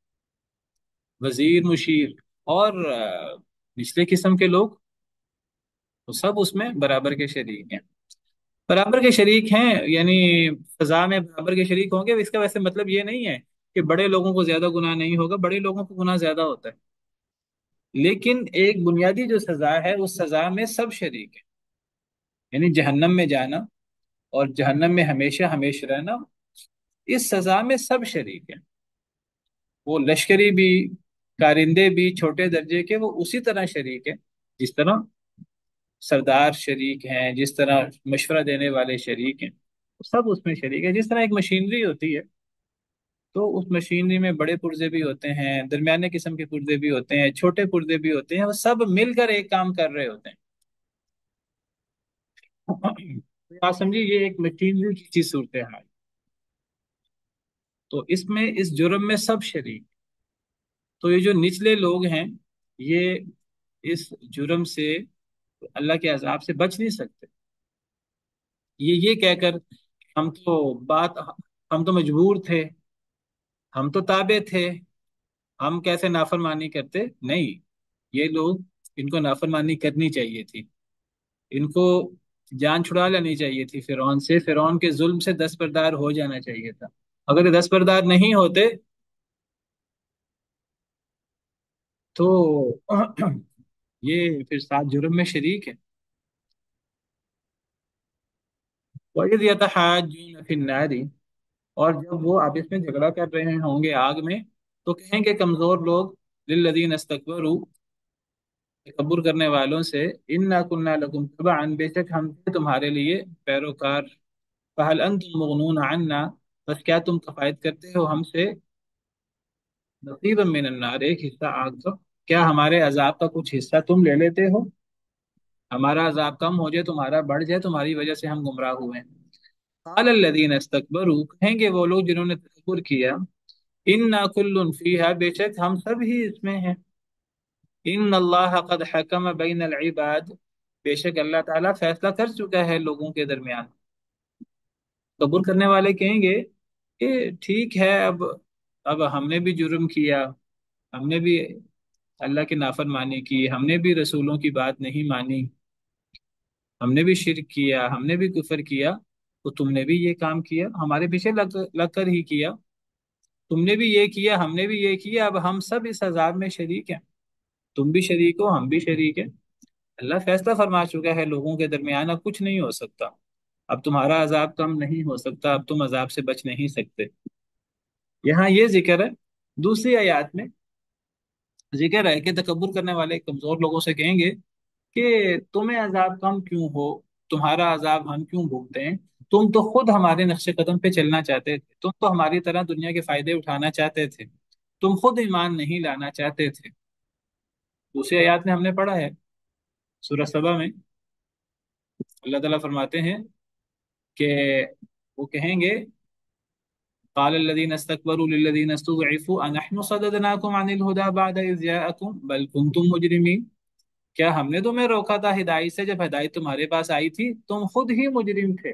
وزیر مشیر، اور نچلے قسم کے لوگ، وہ سب اس میں برابر کے شریک ہیں، برابر کے شریک ہیں، یعنی سزا میں برابر کے شریک ہوں گے، اس کا ویسے مطلب یہ نہیں ہے کہ بڑے لوگوں کو زیادہ گناہ نہیں ہوگا، بڑے لوگوں کو گناہ زیادہ ہوتا ہے، لیکن ایک بنیادی جو سزا ہے اس سزا میں سب شریک ہیں، یعنی جہنم میں جانا اور جہنم میں ہمیشہ ہمیشہ رہنا، اس سزا میں سب شریک ہیں، وہ لشکری بھی، کارندے بھی، چھوٹے درجے کے، وہ اسی طرح شریک ہیں، جس طرح سردار شریک ہیں، جس طرح مشورہ دینے والے شریک ہیں، سب اس میں شریک ہے، جس طرح ایک مشینری ہوتی ہے، تو اس مشینری میں بڑے پرزے بھی ہوتے ہیں، درمیانے قسم کے پرزے بھی ہوتے ہیں، چھوٹے پرزے بھی ہوتے ہیں، وہ سب مل کر ایک کام کر رہے ہوتے ہیں، تو آپ سمجھیے یہ ایک مشینری کی چیز صورتحال، تو اس میں اس جرم میں سب شریک، تو یہ جو نچلے لوگ ہیں، یہ اس جرم سے، اللہ کے عذاب سے بچ نہیں سکتے، یہ کہہ کر ہم تو بات ہم تو مجبور تھے، ہم تو تابع تھے، ہم کیسے نافرمانی کرتے، نہیں، یہ لوگ، ان کو نافرمانی کرنی چاہیے تھی، ان کو جان چھڑا لینی چاہیے تھی فرعون سے، فرعون کے ظلم سے دستبردار ہو جانا چاہیے تھا، اگر یہ دستبردار نہیں ہوتے تو یہ پھر سات جرم میں شریک ہے، وَإِذْ يَتَحَاجُّونَ فِي النَّارِ، اور جب وہ آپس میں جھگڑا کر رہے ہوں گے آگ میں، تو کہیں گے کمزور لوگ، للذین استکبروا، تکبر کرنے والوں سے، انا کننا لکم تبعا، بے شک ہم تھے تمہارے لیے پیروکار، فہل انتم مغنون عنا، بس کیا تم کفایت کرتے ہو ہم سے، نصیبا من النار، ایک حصہ آگ کا، کیا ہمارے عذاب کا کچھ حصہ تم لے لیتے ہو، ہمارا عذاب کم ہو جائے، تمہارا بڑھ جائے، تمہاری وجہ سے ہم گمراہ ہوئے ہیں، قال الذین استکبروا، کہیں گے وہ لوگ جنہوں نے تکبر کیا، انا کل فیہا، بے شک ہم سب ہی اس میں ہیں، ان اللہ قد حکم بین العباد، بے شک اللہ تعالیٰ فیصلہ کر چکا ہے لوگوں کے درمیان، تکبر کرنے والے کہیں گے کہ ٹھیک ہے، اب ہم نے بھی جرم کیا، ہم نے بھی اللہ کی نافرمانی کی، ہم نے بھی رسولوں کی بات نہیں مانی، ہم نے بھی شرک کیا، ہم نے بھی کفر کیا، تو تم نے بھی یہ کام کیا، ہمارے پیچھے لگ کر ہی کیا، تم نے بھی یہ کیا، ہم نے بھی یہ کیا، اب ہم سب اس عذاب میں شریک ہیں، تم بھی شریک ہو، ہم بھی شریک ہیں، اللہ فیصلہ فرما چکا ہے لوگوں کے درمیان، اب کچھ نہیں ہو سکتا، اب تمہارا عذاب کم نہیں ہو سکتا، اب تم عذاب سے بچ نہیں سکتے، یہاں یہ ذکر ہے، دوسری آیات میں ذکر ہے کہ تکبر کرنے والے کمزور لوگوں سے کہیں گے کہ تمہیں عذاب کم کیوں ہو، تمہارا عذاب ہم کیوں بھوگتے ہیں؟ تم تو خود ہمارے نقش قدم پہ چلنا چاہتے تھے، تم تو ہماری طرح دنیا کے فائدے اٹھانا چاہتے تھے، تم خود ایمان نہیں لانا چاہتے تھے۔ دوسری آیات میں ہم نے پڑھا ہے سورہ سبا میں اللہ تعالیٰ فرماتے ہیں کہ وہ کہیں گے قال الذين استكبروا للذين استضعفوا أنحن صددناكم عن الهدى بعد إذ جاءكم بل كنتم مجرمين، کیا ہم نے تمہیں روکا تھا ہدایت سے جب ہدایت تمہارے پاس آئی تھی؟ تم خود ہی مجرم تھے،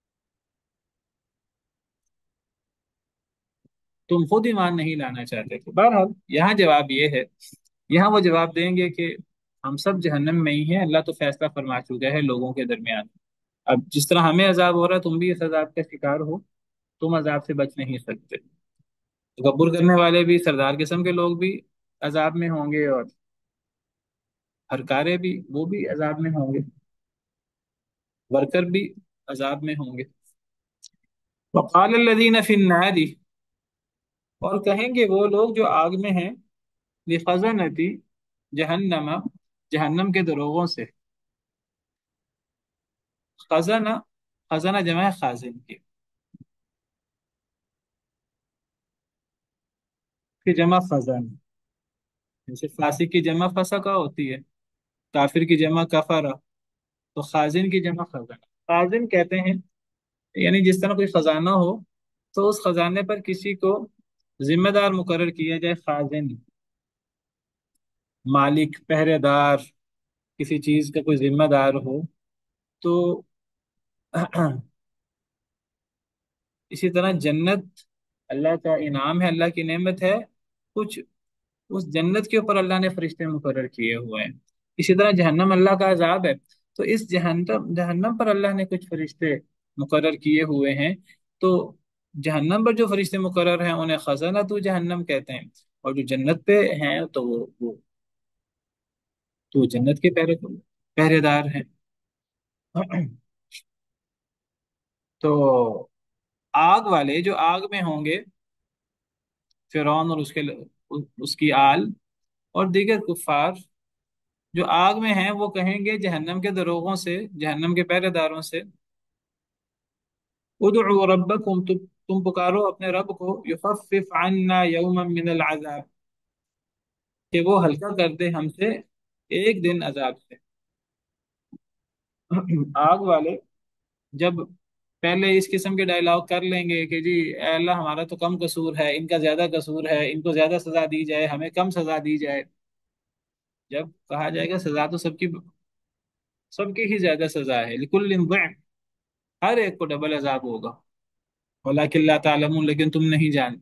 تم خود ایمان نہیں لانا چاہتے تھے۔ بہرحال یہاں جواب یہ ہے، یہاں وہ جواب دیں گے کہ ہم سب جہنم میں ہی ہیں، اللہ تو فیصلہ فرما چکا ہے لوگوں کے درمیان۔ اب جس طرح ہمیں عذاب ہو رہا ہے تم بھی اس عذاب کا شکار ہو، تم عذاب سے بچ نہیں سکتے۔ تکبر کرنے والے بھی، سردار قسم کے لوگ بھی عذاب میں ہوں گے، اور ہرکارے بھی وہ بھی عذاب میں ہوں گے، ورکر بھی عذاب میں ہوں گے۔ وقال الذين في النار، اور کہیں گے وہ لوگ جو آگ میں ہیں، لخزنتی جہنم، جہنم کے دروغوں سے۔ خزنہ، خزنہ جمع ہے خازن کی، کی جمع خزن، جیسے فاسق کی جمع فسقہ ہوتی ہے، کافر کی جمع کفرہ، تو خازن کی جمع خزنہ۔ خازن کہتے ہیں یعنی جس طرح کوئی خزانہ ہو تو اس خزانے پر کسی کو ذمہ دار مقرر کیا جائے، خازن، مالک، پہرے دار، کسی چیز کا کوئی ذمہ دار ہو تو اسی طرح جنت اللہ کا انعام ہے، اللہ کی نعمت ہے، کچھ اس جنت کے اوپر اللہ نے فرشتے مقرر کیے ہوئے ہیں۔ اسی طرح جہنم اللہ کا عذاب ہے، تو اس جہنم جہنم پر اللہ نے کچھ فرشتے مقرر کیے ہوئے ہیں، تو جہنم پر جو فرشتے مقرر ہیں انہیں خزانہ تو جہنم کہتے ہیں، اور جو جنت پہ ہیں تو تو جنت کے پہرے دار ہیں۔ تو آگ والے جو آگ میں ہوں گے، فرعون اور اس کی آل اور دیگر کفار جو آگ میں ہیں، وہ کہیں گے جہنم کے دروغوں سے، جہنم کے پہرے داروں سے، ادعوا ربکم، تم پکارو اپنے رب کو، یخفف عنا یوما من العذاب، کہ وہ ہلکا کر دے ہم سے ایک دن عذاب سے۔ آگ والے جب پہلے اس قسم کے ڈائلاگ کر لیں گے کہ جی اے اللہ ہمارا تو کم قصور ہے، ان کا زیادہ قصور ہے، ان کو زیادہ سزا دی جائے، ہمیں کم سزا دی جائے، جب کہا جائے گا سزا تو سب کی ہی زیادہ سزا ہے، لکل ضعف، ہر ایک کو ڈبل عذاب ہوگا، ولیکن لا تعلمون، لیکن تم نہیں جانتے۔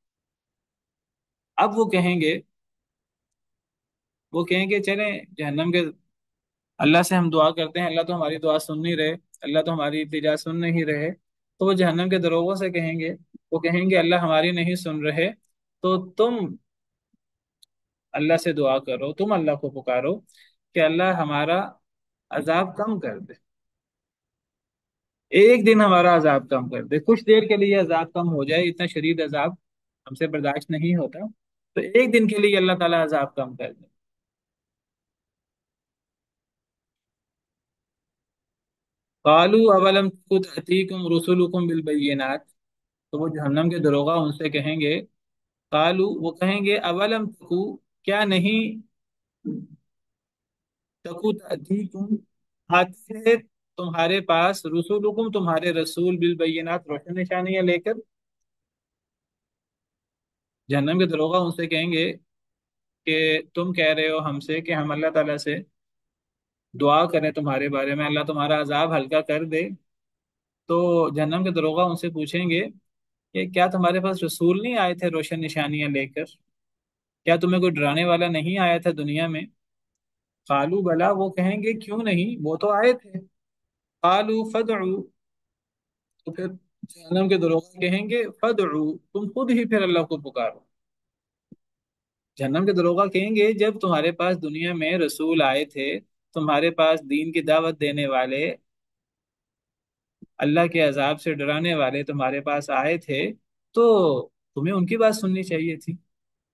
اب وہ کہیں گے چلیں جہنم کے، اللہ سے ہم دعا کرتے ہیں، اللہ تو ہماری دعا سن نہیں رہے، اللہ تو ہماری التجا سن نہیں رہے، تو وہ جہنم کے دروغوں سے کہیں گے، وہ کہیں گے اللہ ہماری نہیں سن رہے، تو تم اللہ سے دعا کرو، تم اللہ کو پکارو کہ اللہ ہمارا عذاب کم کر دے، ایک دن ہمارا عذاب کم کر دے، کچھ دیر کے لیے عذاب کم ہو جائے، اتنا شدید عذاب ہم سے برداشت نہیں ہوتا، تو ایک دن کے لیے اللہ تعالیٰ عذاب کم کر دے۔ قالوا اولم تأتيكم رسلكم بالبينات، تو وہ جہنم کے دروغہ ان سے کہیں گے، قالوا، وہ کہیں گے اولم تکو، کیا نہیں، تکو تأتيكم، آتے ہیں تمہارے پاس، رسولکم، تمہارے رسول، بالبینات، روشن نشانیاں لے کر۔ جہنم کے دروغہ ان سے کہیں گے کہ تم کہہ رہے ہو ہم سے کہ ہم اللہ تعالیٰ سے دعا کریں تمہارے بارے میں، اللہ تمہارا عذاب ہلکا کر دے، تو جہنم کے دروغہ ان سے پوچھیں گے کہ کیا تمہارے پاس رسول نہیں آئے تھے روشن نشانیاں لے کر؟ کیا تمہیں کوئی ڈرانے والا نہیں آیا تھا دنیا میں؟ قالو بلا، وہ کہیں گے کیوں نہیں، وہ تو آئے تھے۔ قالو فدعو، تو پھر جہنم کے دروغہ کہیں گے فدعو، تم خود ہی پھر اللہ کو پکارو۔ جہنم کے دروغہ کہیں گے جب تمہارے پاس دنیا میں رسول آئے تھے، تمہارے پاس دین کی دعوت دینے والے، اللہ کے عذاب سے ڈرانے والے تمہارے پاس آئے تھے، تو تمہیں ان کی بات سننی چاہیے تھی،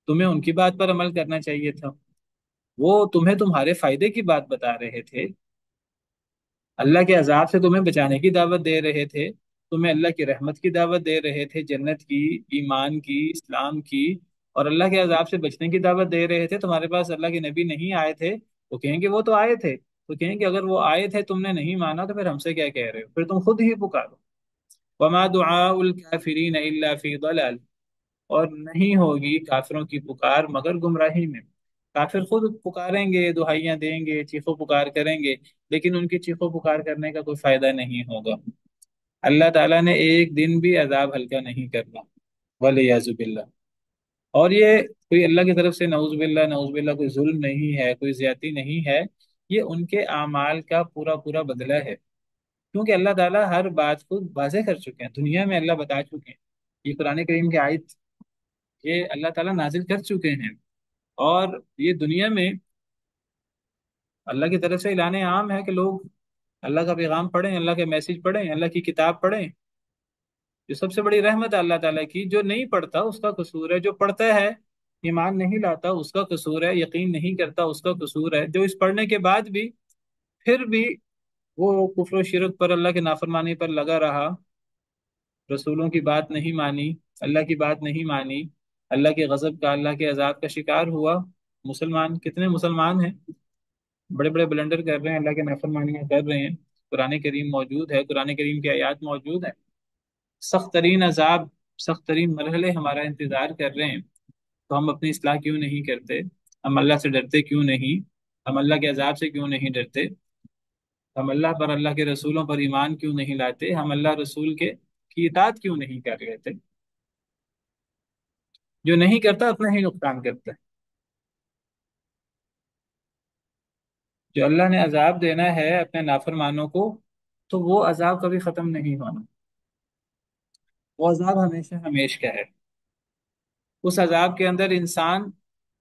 تمہیں ان کی بات پر عمل کرنا چاہیے تھا، وہ تمہیں تمہارے فائدے کی بات بتا رہے تھے، اللہ کے عذاب سے تمہیں بچانے کی دعوت دے رہے تھے، تمہیں اللہ کی رحمت کی دعوت دے رہے تھے، جنت کی، ایمان کی، اسلام کی، اور اللہ کے عذاب سے بچنے کی دعوت دے رہے تھے۔ تمہارے پاس اللہ کے نبی نہیں آئے تھے، وہ کہیں گے وہ تو آئے تھے، تو کہیں گے اگر وہ آئے تھے تم نے نہیں مانا تو پھر ہم سے کیا کہہ رہے ہو، پھر تم خود ہی پکارو۔ وما دعاء الکافرین الا فی ضلال، اور نہیں ہوگی کافروں کی پکار مگر گمراہی میں۔ کافر خود پکاریں گے، دہائیاں دیں گے، چیخو پکار کریں گے، لیکن ان کی چیخو پکار کرنے کا کوئی فائدہ نہیں ہوگا۔ اللہ تعالیٰ نے ایک دن بھی عذاب ہلکا نہیں کرنا، ولیعذ باللہ۔ اور یہ کوئی اللہ کی طرف سے نعوذ باللہ کوئی ظلم نہیں ہے، کوئی زیادتی نہیں ہے، یہ ان کے اعمال کا پورا پورا بدلہ ہے، کیونکہ اللہ تعالیٰ ہر بات کو واضح کر چکے ہیں، دنیا میں اللہ بتا چکے ہیں۔ یہ قرآن کریم کی آیت یہ اللہ تعالیٰ نازل کر چکے ہیں، اور یہ دنیا میں اللہ کی طرف سے اعلان عام ہے کہ لوگ اللہ کا پیغام پڑھیں، اللہ کے میسج پڑھیں، اللہ کی کتاب پڑھیں۔ جو سب سے بڑی رحمت ہے اللہ تعالیٰ کی، جو نہیں پڑھتا اس کا قصور ہے، جو پڑھتا ہے ایمان نہیں لاتا اس کا قصور ہے، یقین نہیں کرتا اس کا قصور ہے، جو اس پڑھنے کے بعد بھی پھر بھی وہ کفر و شرک پر، اللہ کے نافرمانی پر لگا رہا، رسولوں کی بات نہیں مانی، اللہ کی بات نہیں مانی، اللہ کے غضب کا، اللہ کے عذاب کا شکار ہوا۔ مسلمان کتنے مسلمان ہیں بڑے بڑے بلنڈر کر رہے ہیں، اللہ کے نافرمانیاں کر رہے ہیں، قرآن کریم موجود ہے، قرآن کریم کی آیات موجود ہے، سخت ترین عذاب، سخت ترین مرحلے ہمارا انتظار کر رہے ہیں، تو ہم اپنی اصلاح کیوں نہیں کرتے؟ ہم اللہ سے ڈرتے کیوں نہیں؟ ہم اللہ کے عذاب سے کیوں نہیں ڈرتے؟ ہم اللہ پر، اللہ کے رسولوں پر ایمان کیوں نہیں لاتے؟ ہم اللہ رسول کے کی اطاعت کیوں نہیں کر لیتے؟ جو نہیں کرتا اپنا ہی نقصان کرتا ہے۔ جو اللہ نے عذاب دینا ہے اپنے نافرمانوں کو، تو وہ عذاب کبھی ختم نہیں ہونا، وہ عذاب ہمیشہ ہمیش کا ہے۔ اس عذاب کے اندر انسان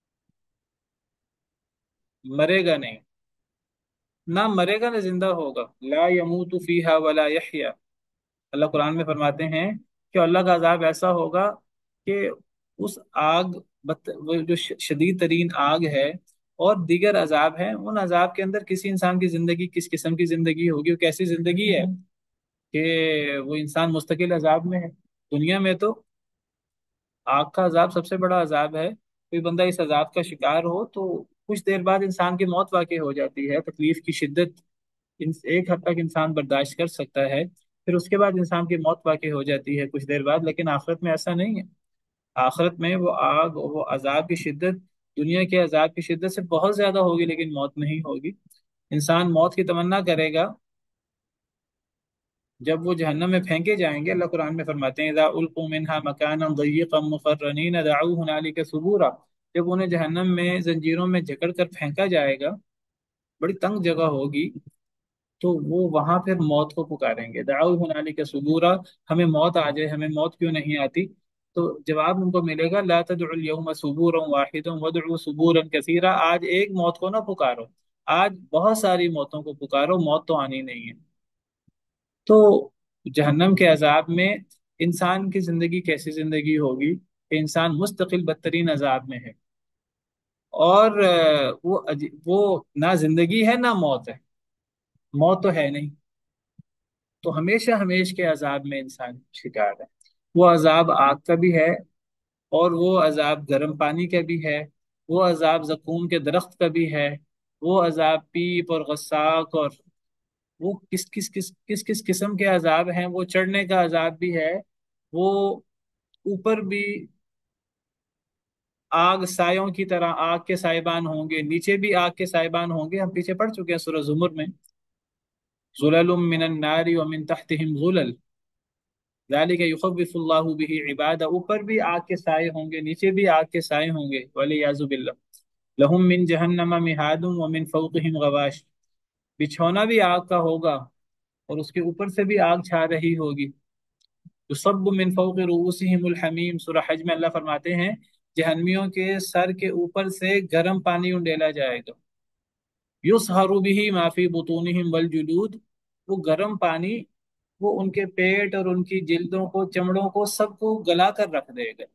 مرے گا نہیں، نہ مرے گا نہ زندہ ہوگا، لا يموت فیہا ولا یحیا۔ اللہ قرآن میں فرماتے ہیں کہ اللہ کا عذاب ایسا ہوگا کہ اس آگ، وہ جو شدید ترین آگ ہے، اور دیگر عذاب ہیں، ان عذاب کے اندر کسی انسان کی زندگی کس قسم کی زندگی ہوگی، وہ کیسی زندگی ہے کہ وہ انسان مستقل عذاب میں ہے۔ دنیا میں تو آگ کا عذاب سب سے بڑا عذاب ہے، کوئی بندہ اس عذاب کا شکار ہو تو کچھ دیر بعد انسان کی موت واقع ہو جاتی ہے، تکلیف کی شدت ایک حد تک انسان برداشت کر سکتا ہے، پھر اس کے بعد انسان کی موت واقع ہو جاتی ہے کچھ دیر بعد، لیکن آخرت میں ایسا نہیں ہے۔ آخرت میں وہ آگ، وہ عذاب کی شدت دنیا کے عذاب کی شدت سے بہت زیادہ ہوگی، لیکن موت نہیں ہوگی۔ انسان موت کی تمنا کرے گا جب وہ جہنم میں پھینکے جائیں گے۔ اللہ قرآن میں فرماتے ہیں اذا القوا منها مكانا ضيقا مقرنين دعوا هنالك ثبورا، جب انہیں جہنم میں زنجیروں میں جکڑ کر پھینکا جائے گا، بڑی تنگ جگہ ہوگی، تو وہ وہاں پھر موت کو پکاریں گے، دعوا هنالك ثبورا، ہمیں موت آ جائے، ہمیں موت کیوں نہیں آتی؟ تو جواب ان کو ملے گا لا تدعوا اليوم ثبورا واحدا وادعوا ثبورا كثيرا، آج ایک موت کو نہ پکارو، آج بہت ساری موتوں کو پکارو، موت تو آنی نہیں ہے۔ تو جہنم کے عذاب میں انسان کی زندگی کیسی زندگی ہوگی کہ انسان مستقل بدترین عذاب میں ہے، اور وہ نہ زندگی ہے نہ موت ہے، موت تو ہے نہیں، تو ہمیشہ ہمیش کے عذاب میں انسان شکار ہے۔ وہ عذاب آگ کا بھی ہے، اور وہ عذاب گرم پانی کا بھی ہے، وہ عذاب زقوم کے درخت کا بھی ہے، وہ عذاب پیپ اور غساق، اور وہ کس قسم کے عذاب ہیں، وہ چڑھنے کا عذاب بھی ہے، وہ اوپر بھی آگ سایوں کی طرح آگ کے سائبان ہوں گے، نیچے بھی آگ کے سائبان ہوں گے، ہم پیچھے پڑھ چکے ہیں سورہ زمر میں، ظلل من النار ومن تحتهم ظلل ذلك يخوف اللہ به عبادہ، اوپر بھی آگ کے سائے ہوں گے، نیچے بھی آگ کے سائے ہوں گے، والعیاذ باللہ۔ لہم من جہنم مہاد ومن فوقهم غواش، بچھونا بھی آگ کا ہوگا، اور اس کے اوپر سے بھی آگ چھا رہی ہوگی۔ یصب من فوق رؤوسهم الحمیم، سورہ حج میں اللہ فرماتے ہیں جہنمیوں کے سر کے اوپر سے گرم پانی انڈیلا جائے گا۔ یصہر به ما فی بطونهم والجلود، وہ گرم پانی وہ ان کے پیٹ اور ان کی جلدوں کو، چمڑوں کو، سب کو گلا کر رکھ دے گا۔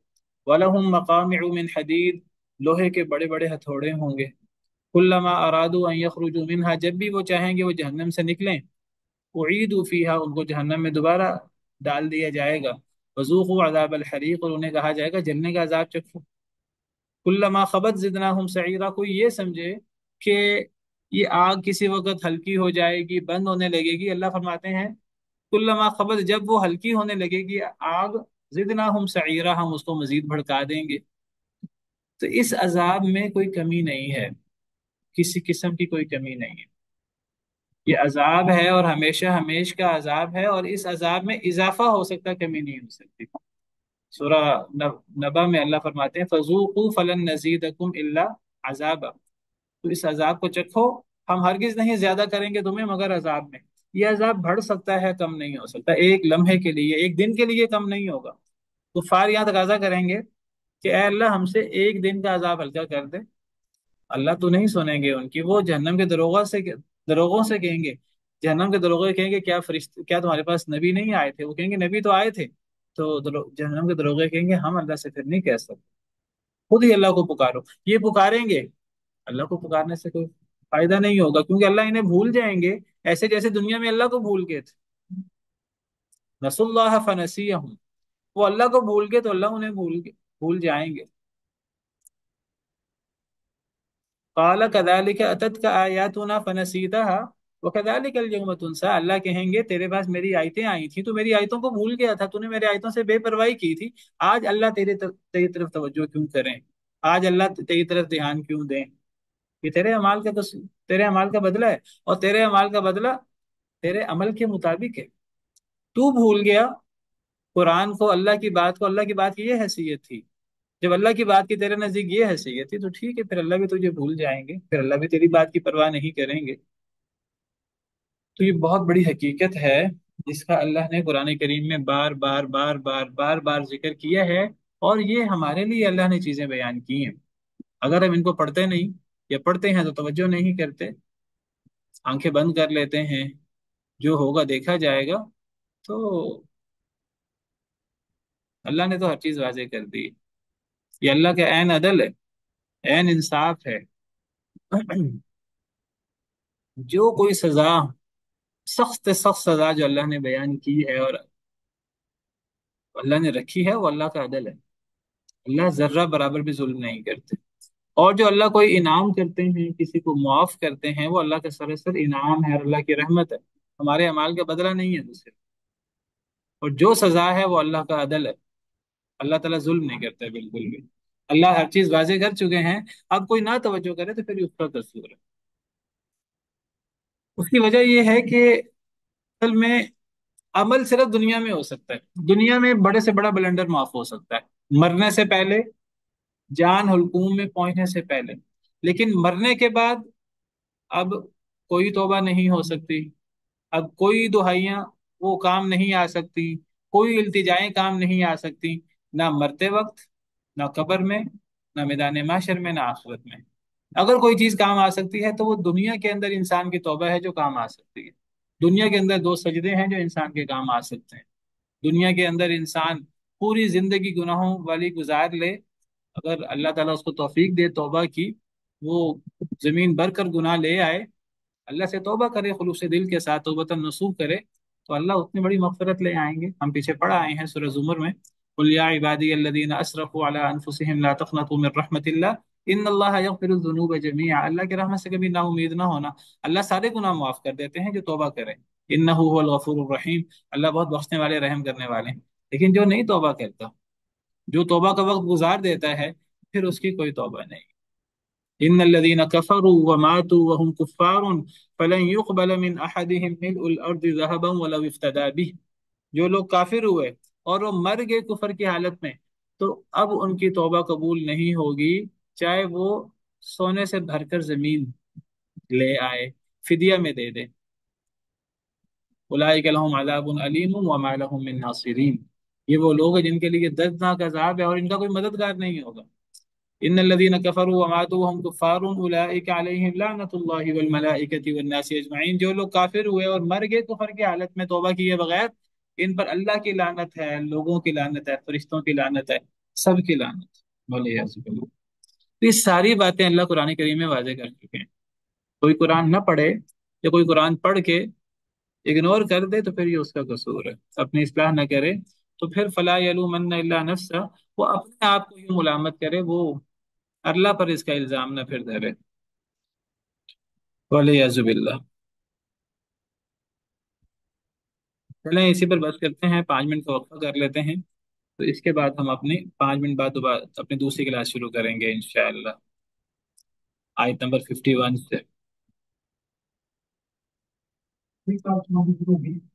وَلَهُم مَّقَامِعُ مِنْ حَدِيدٍ، لوہے کے بڑے بڑے ہتھوڑے ہوں گے. كُلَّمَا أَرَادُوا أَن يَخْرُجُوا مِنْهَا، جب بھی وہ چاہیں گے وہ جہنم سے نکلیں، اعیدوا فیہا، ان کو جہنم میں دوبارہ ڈال دیا جائے گا. وذوقوا عذاب الحریق، اور انہیں کہا جائے گا جلنے کا عذاب چکھو. کلما خبت زدناہم سعیرا، کوئی یہ سمجھے کہ یہ آگ کسی وقت ہلکی ہو جائے گی، بند ہونے لگے گی. اللہ فرماتے ہیں کلما خبت، جب وہ ہلکی ہونے لگے گی آگ، زدناہم سعیرا، ہم اس کو مزید بھڑکا دیں گے. تو اس عذاب میں کوئی کمی نہیں ہے، کسی قسم کی کوئی کمی نہیں ہے. یہ عذاب ہے اور ہمیشہ ہمیش کا عذاب ہے، اور اس عذاب میں اضافہ ہو سکتا، کمی نہیں ہو سکتی. سورہ نبا میں اللہ فرماتے ہیں فَذُوقُوا فَلَن نَّزِيدَكُمْ إِلَّا عَذَابًا، تو اس عذاب کو چکھو، ہم ہرگز نہیں زیادہ کریں گے تمہیں مگر عذاب میں. یہ عذاب بڑھ سکتا ہے، کم نہیں ہو سکتا. ایک لمحے کے لیے، ایک دن کے لیے کم نہیں ہوگا. کفار یہاں تقاضا کریں گے کہ اے اللہ ہم سے ایک دن کا عذاب ہلکا کر دے. اللہ تو نہیں سنیں گے ان کی. وہ جہنم کے دروغوں سے کہیں گے، جہنم کے دروغے کہیں گے کیا تمہارے پاس نبی نہیں آئے تھے؟ وہ کہیں گے نبی تو آئے تھے. تو جہنم کے دروغے کہیں گے ہم اللہ سے پھر نہیں کہہ سکتے، خود ہی اللہ کو پکارو. یہ پکاریں گے، اللہ کو پکارنے سے کوئی فائدہ نہیں ہوگا، کیونکہ اللہ انہیں بھول جائیں گے، ایسے جیسے دنیا میں اللہ کو بھول گئے تھے. نسوا اللہ فنسیہم، وہ اللہ کو بھول گئے تو اللہ انہیں بھول جائیں گے. قال كذلك اتتك آیاتنا فنسیتها وكذلك اليوم تنسى، اللہ کہیں گے تیرے پاس میری آیتیں آئی تھیں تو میری آیتوں کو بھول گیا تھا، تو نے میری آیتوں سے بے پرواہی کی تھی. آج اللہ تیری طرف توجہ کیوں کریں؟ آج اللہ تیری طرف دھیان کیوں دیں؟ یہ تیرے اعمال کا بدلہ ہے، اور تیرے اعمال کا بدلہ تیرے عمل کے مطابق ہے. تو بھول گیا قرآن کو، اللہ کی بات کو. اللہ کی بات کی یہ حیثیت تھی، جب اللہ کی بات کی تیرے نزدیک یہ حیثیت تھی تو ٹھیک ہے، پھر اللہ بھی تجھے بھول جائیں گے، پھر اللہ بھی تیری بات کی پرواہ نہیں کریں گے. تو یہ بہت بڑی حقیقت ہے جس کا اللہ نے قرآن کریم میں بار بار بار بار بار بار ذکر کیا ہے، اور یہ ہمارے لیے اللہ نے چیزیں بیان کی ہیں. اگر ہم ان کو پڑھتے نہیں، یا پڑھتے ہیں تو توجہ نہیں کرتے، آنکھیں بند کر لیتے ہیں، جو ہوگا دیکھا جائے گا، تو اللہ نے تو ہر چیز واضح کر دی. یہ اللہ کا عین عدل ہے، عین انصاف ہے. جو کوئی سزا، سخت سے سخت سزا جو اللہ نے بیان کی ہے اور اللہ نے رکھی ہے، وہ اللہ کا عدل ہے. اللہ ذرہ برابر بھی ظلم نہیں کرتے. اور جو اللہ کوئی انعام کرتے ہیں، کسی کو معاف کرتے ہیں، وہ اللہ کا سراسر انعام ہے اور اللہ کی رحمت ہے، ہمارے اعمال کا بدلہ نہیں ہے دوسرے. اور جو سزا ہے وہ اللہ کا عدل ہے، اللہ تعالیٰ ظلم نہیں کرتا ہے بالکل بھی. اللہ ہر چیز واضح کر چکے ہیں. اب کوئی نہ توجہ کرے تو پھر یہ اس کا قصور ہے. اس کی وجہ یہ ہے کہ اصل میں عمل صرف دنیا میں ہو سکتا ہے. دنیا میں بڑے سے بڑا بلنڈر معاف ہو سکتا ہے، مرنے سے پہلے، جان حلقوم میں پہنچنے سے پہلے. لیکن مرنے کے بعد اب کوئی توبہ نہیں ہو سکتی، اب کوئی دہائیاں وہ کام نہیں آ سکتی، کوئی التجائیں کام نہیں آ سکتی، نہ مرتے وقت، نہ قبر میں، نہ میدان محشر میں، نہ آخرت میں. اگر کوئی چیز کام آ سکتی ہے تو وہ دنیا کے اندر انسان کی توبہ ہے جو کام آ سکتی ہے. دنیا کے اندر دو سجدے ہیں جو انسان کے کام آ سکتے ہیں. دنیا کے اندر انسان پوری زندگی گناہوں والی گزار لے، اگر اللہ تعالیٰ اس کو توفیق دے توبہ کی، وہ زمین بھر کر گناہ لے آئے، اللہ سے توبہ کرے، خلوص دل کے ساتھ توبۃ نصوح کرے، تو اللہ اتنی بڑی مغفرت لے آئیں گے. ہم پیچھے پڑھ آئے ہیں سورہ زمر میں، قل یا عبادی الذین اسرفوا علی انفسہم لا تقنطوا من رحمت اللہ ان اللہ یغفر الذنوب جميعا. اللہ کی رحمت سے کبھی نا امید نہ ہونا، اللہ سارے گناہ معاف کر دیتے ہیں جو توبہ کرے. انہ هو الغفور الرحیم، اللہ بہت بخشنے والے، رحم کرنے والے ہیں. لیکن جو نہیں توبہ کرتا، جو توبہ کا وقت گزار دیتا ہے، پھر اس کی کوئی توبہ نہیں. ان الذين كفروا وماتوا وهم كفار فلن يقبل من احدهم ملء الارض ذهبا ولو افتدى به. جو لوگ کافر ہوئے اور وہ مر گئے کفر کی حالت میں، تو اب ان کی توبہ قبول نہیں ہوگی، چاہے وہ سونے سے بھر کر زمین لے آئے، فدیہ میں دے دے. اولئک لهم عذاب علیم وما لهم من ناصرین. یہ وہ لوگ ہیں جن کے لیے دردناک عذاب ہے اور ان کا کوئی مددگار نہیں ہوگا. ان الذين كفروا وماتوا وهم كفار اولئك عليهم لعنت الله والملائکۃ والناس اجمعین. جو لوگ کافر ہوئے اور مر گئے کفر کی حالت میں توبہ کیے بغیر، ان پر اللہ کی لعنت ہے، لوگوں کی لعنت ہے، فرشتوں کی لعنت ہے. سب کی لعنت، بولے یعوذ باللہ۔ تو یہ ساری باتیں اللہ قرآن کریم میں واضح کر چکے ہیں۔ کوئی قرآن نہ پڑھے یا کوئی قرآن پڑھ کے اگنور کر دے تو پھر یہ اس کا قصور ہے، اپنی اصلاح نہ کرے تو پھر فلا یلومن الا نفسا، وہ اپنے آپ کو یوں ملامت کرے، وہ اللہ پر اس کا الزام نہ پھر دھرے، ولیعذ باللہ۔ چلیں اسی پر بات کرتے ہیں، 5 منٹ کا وقفہ کر لیتے ہیں، تو اس کے بعد ہم اپنی 5 منٹ بعد دوبارہ اپنی دوسری کلاس شروع کریں گے انشاءاللہ، آیت نمبر 51 سے۔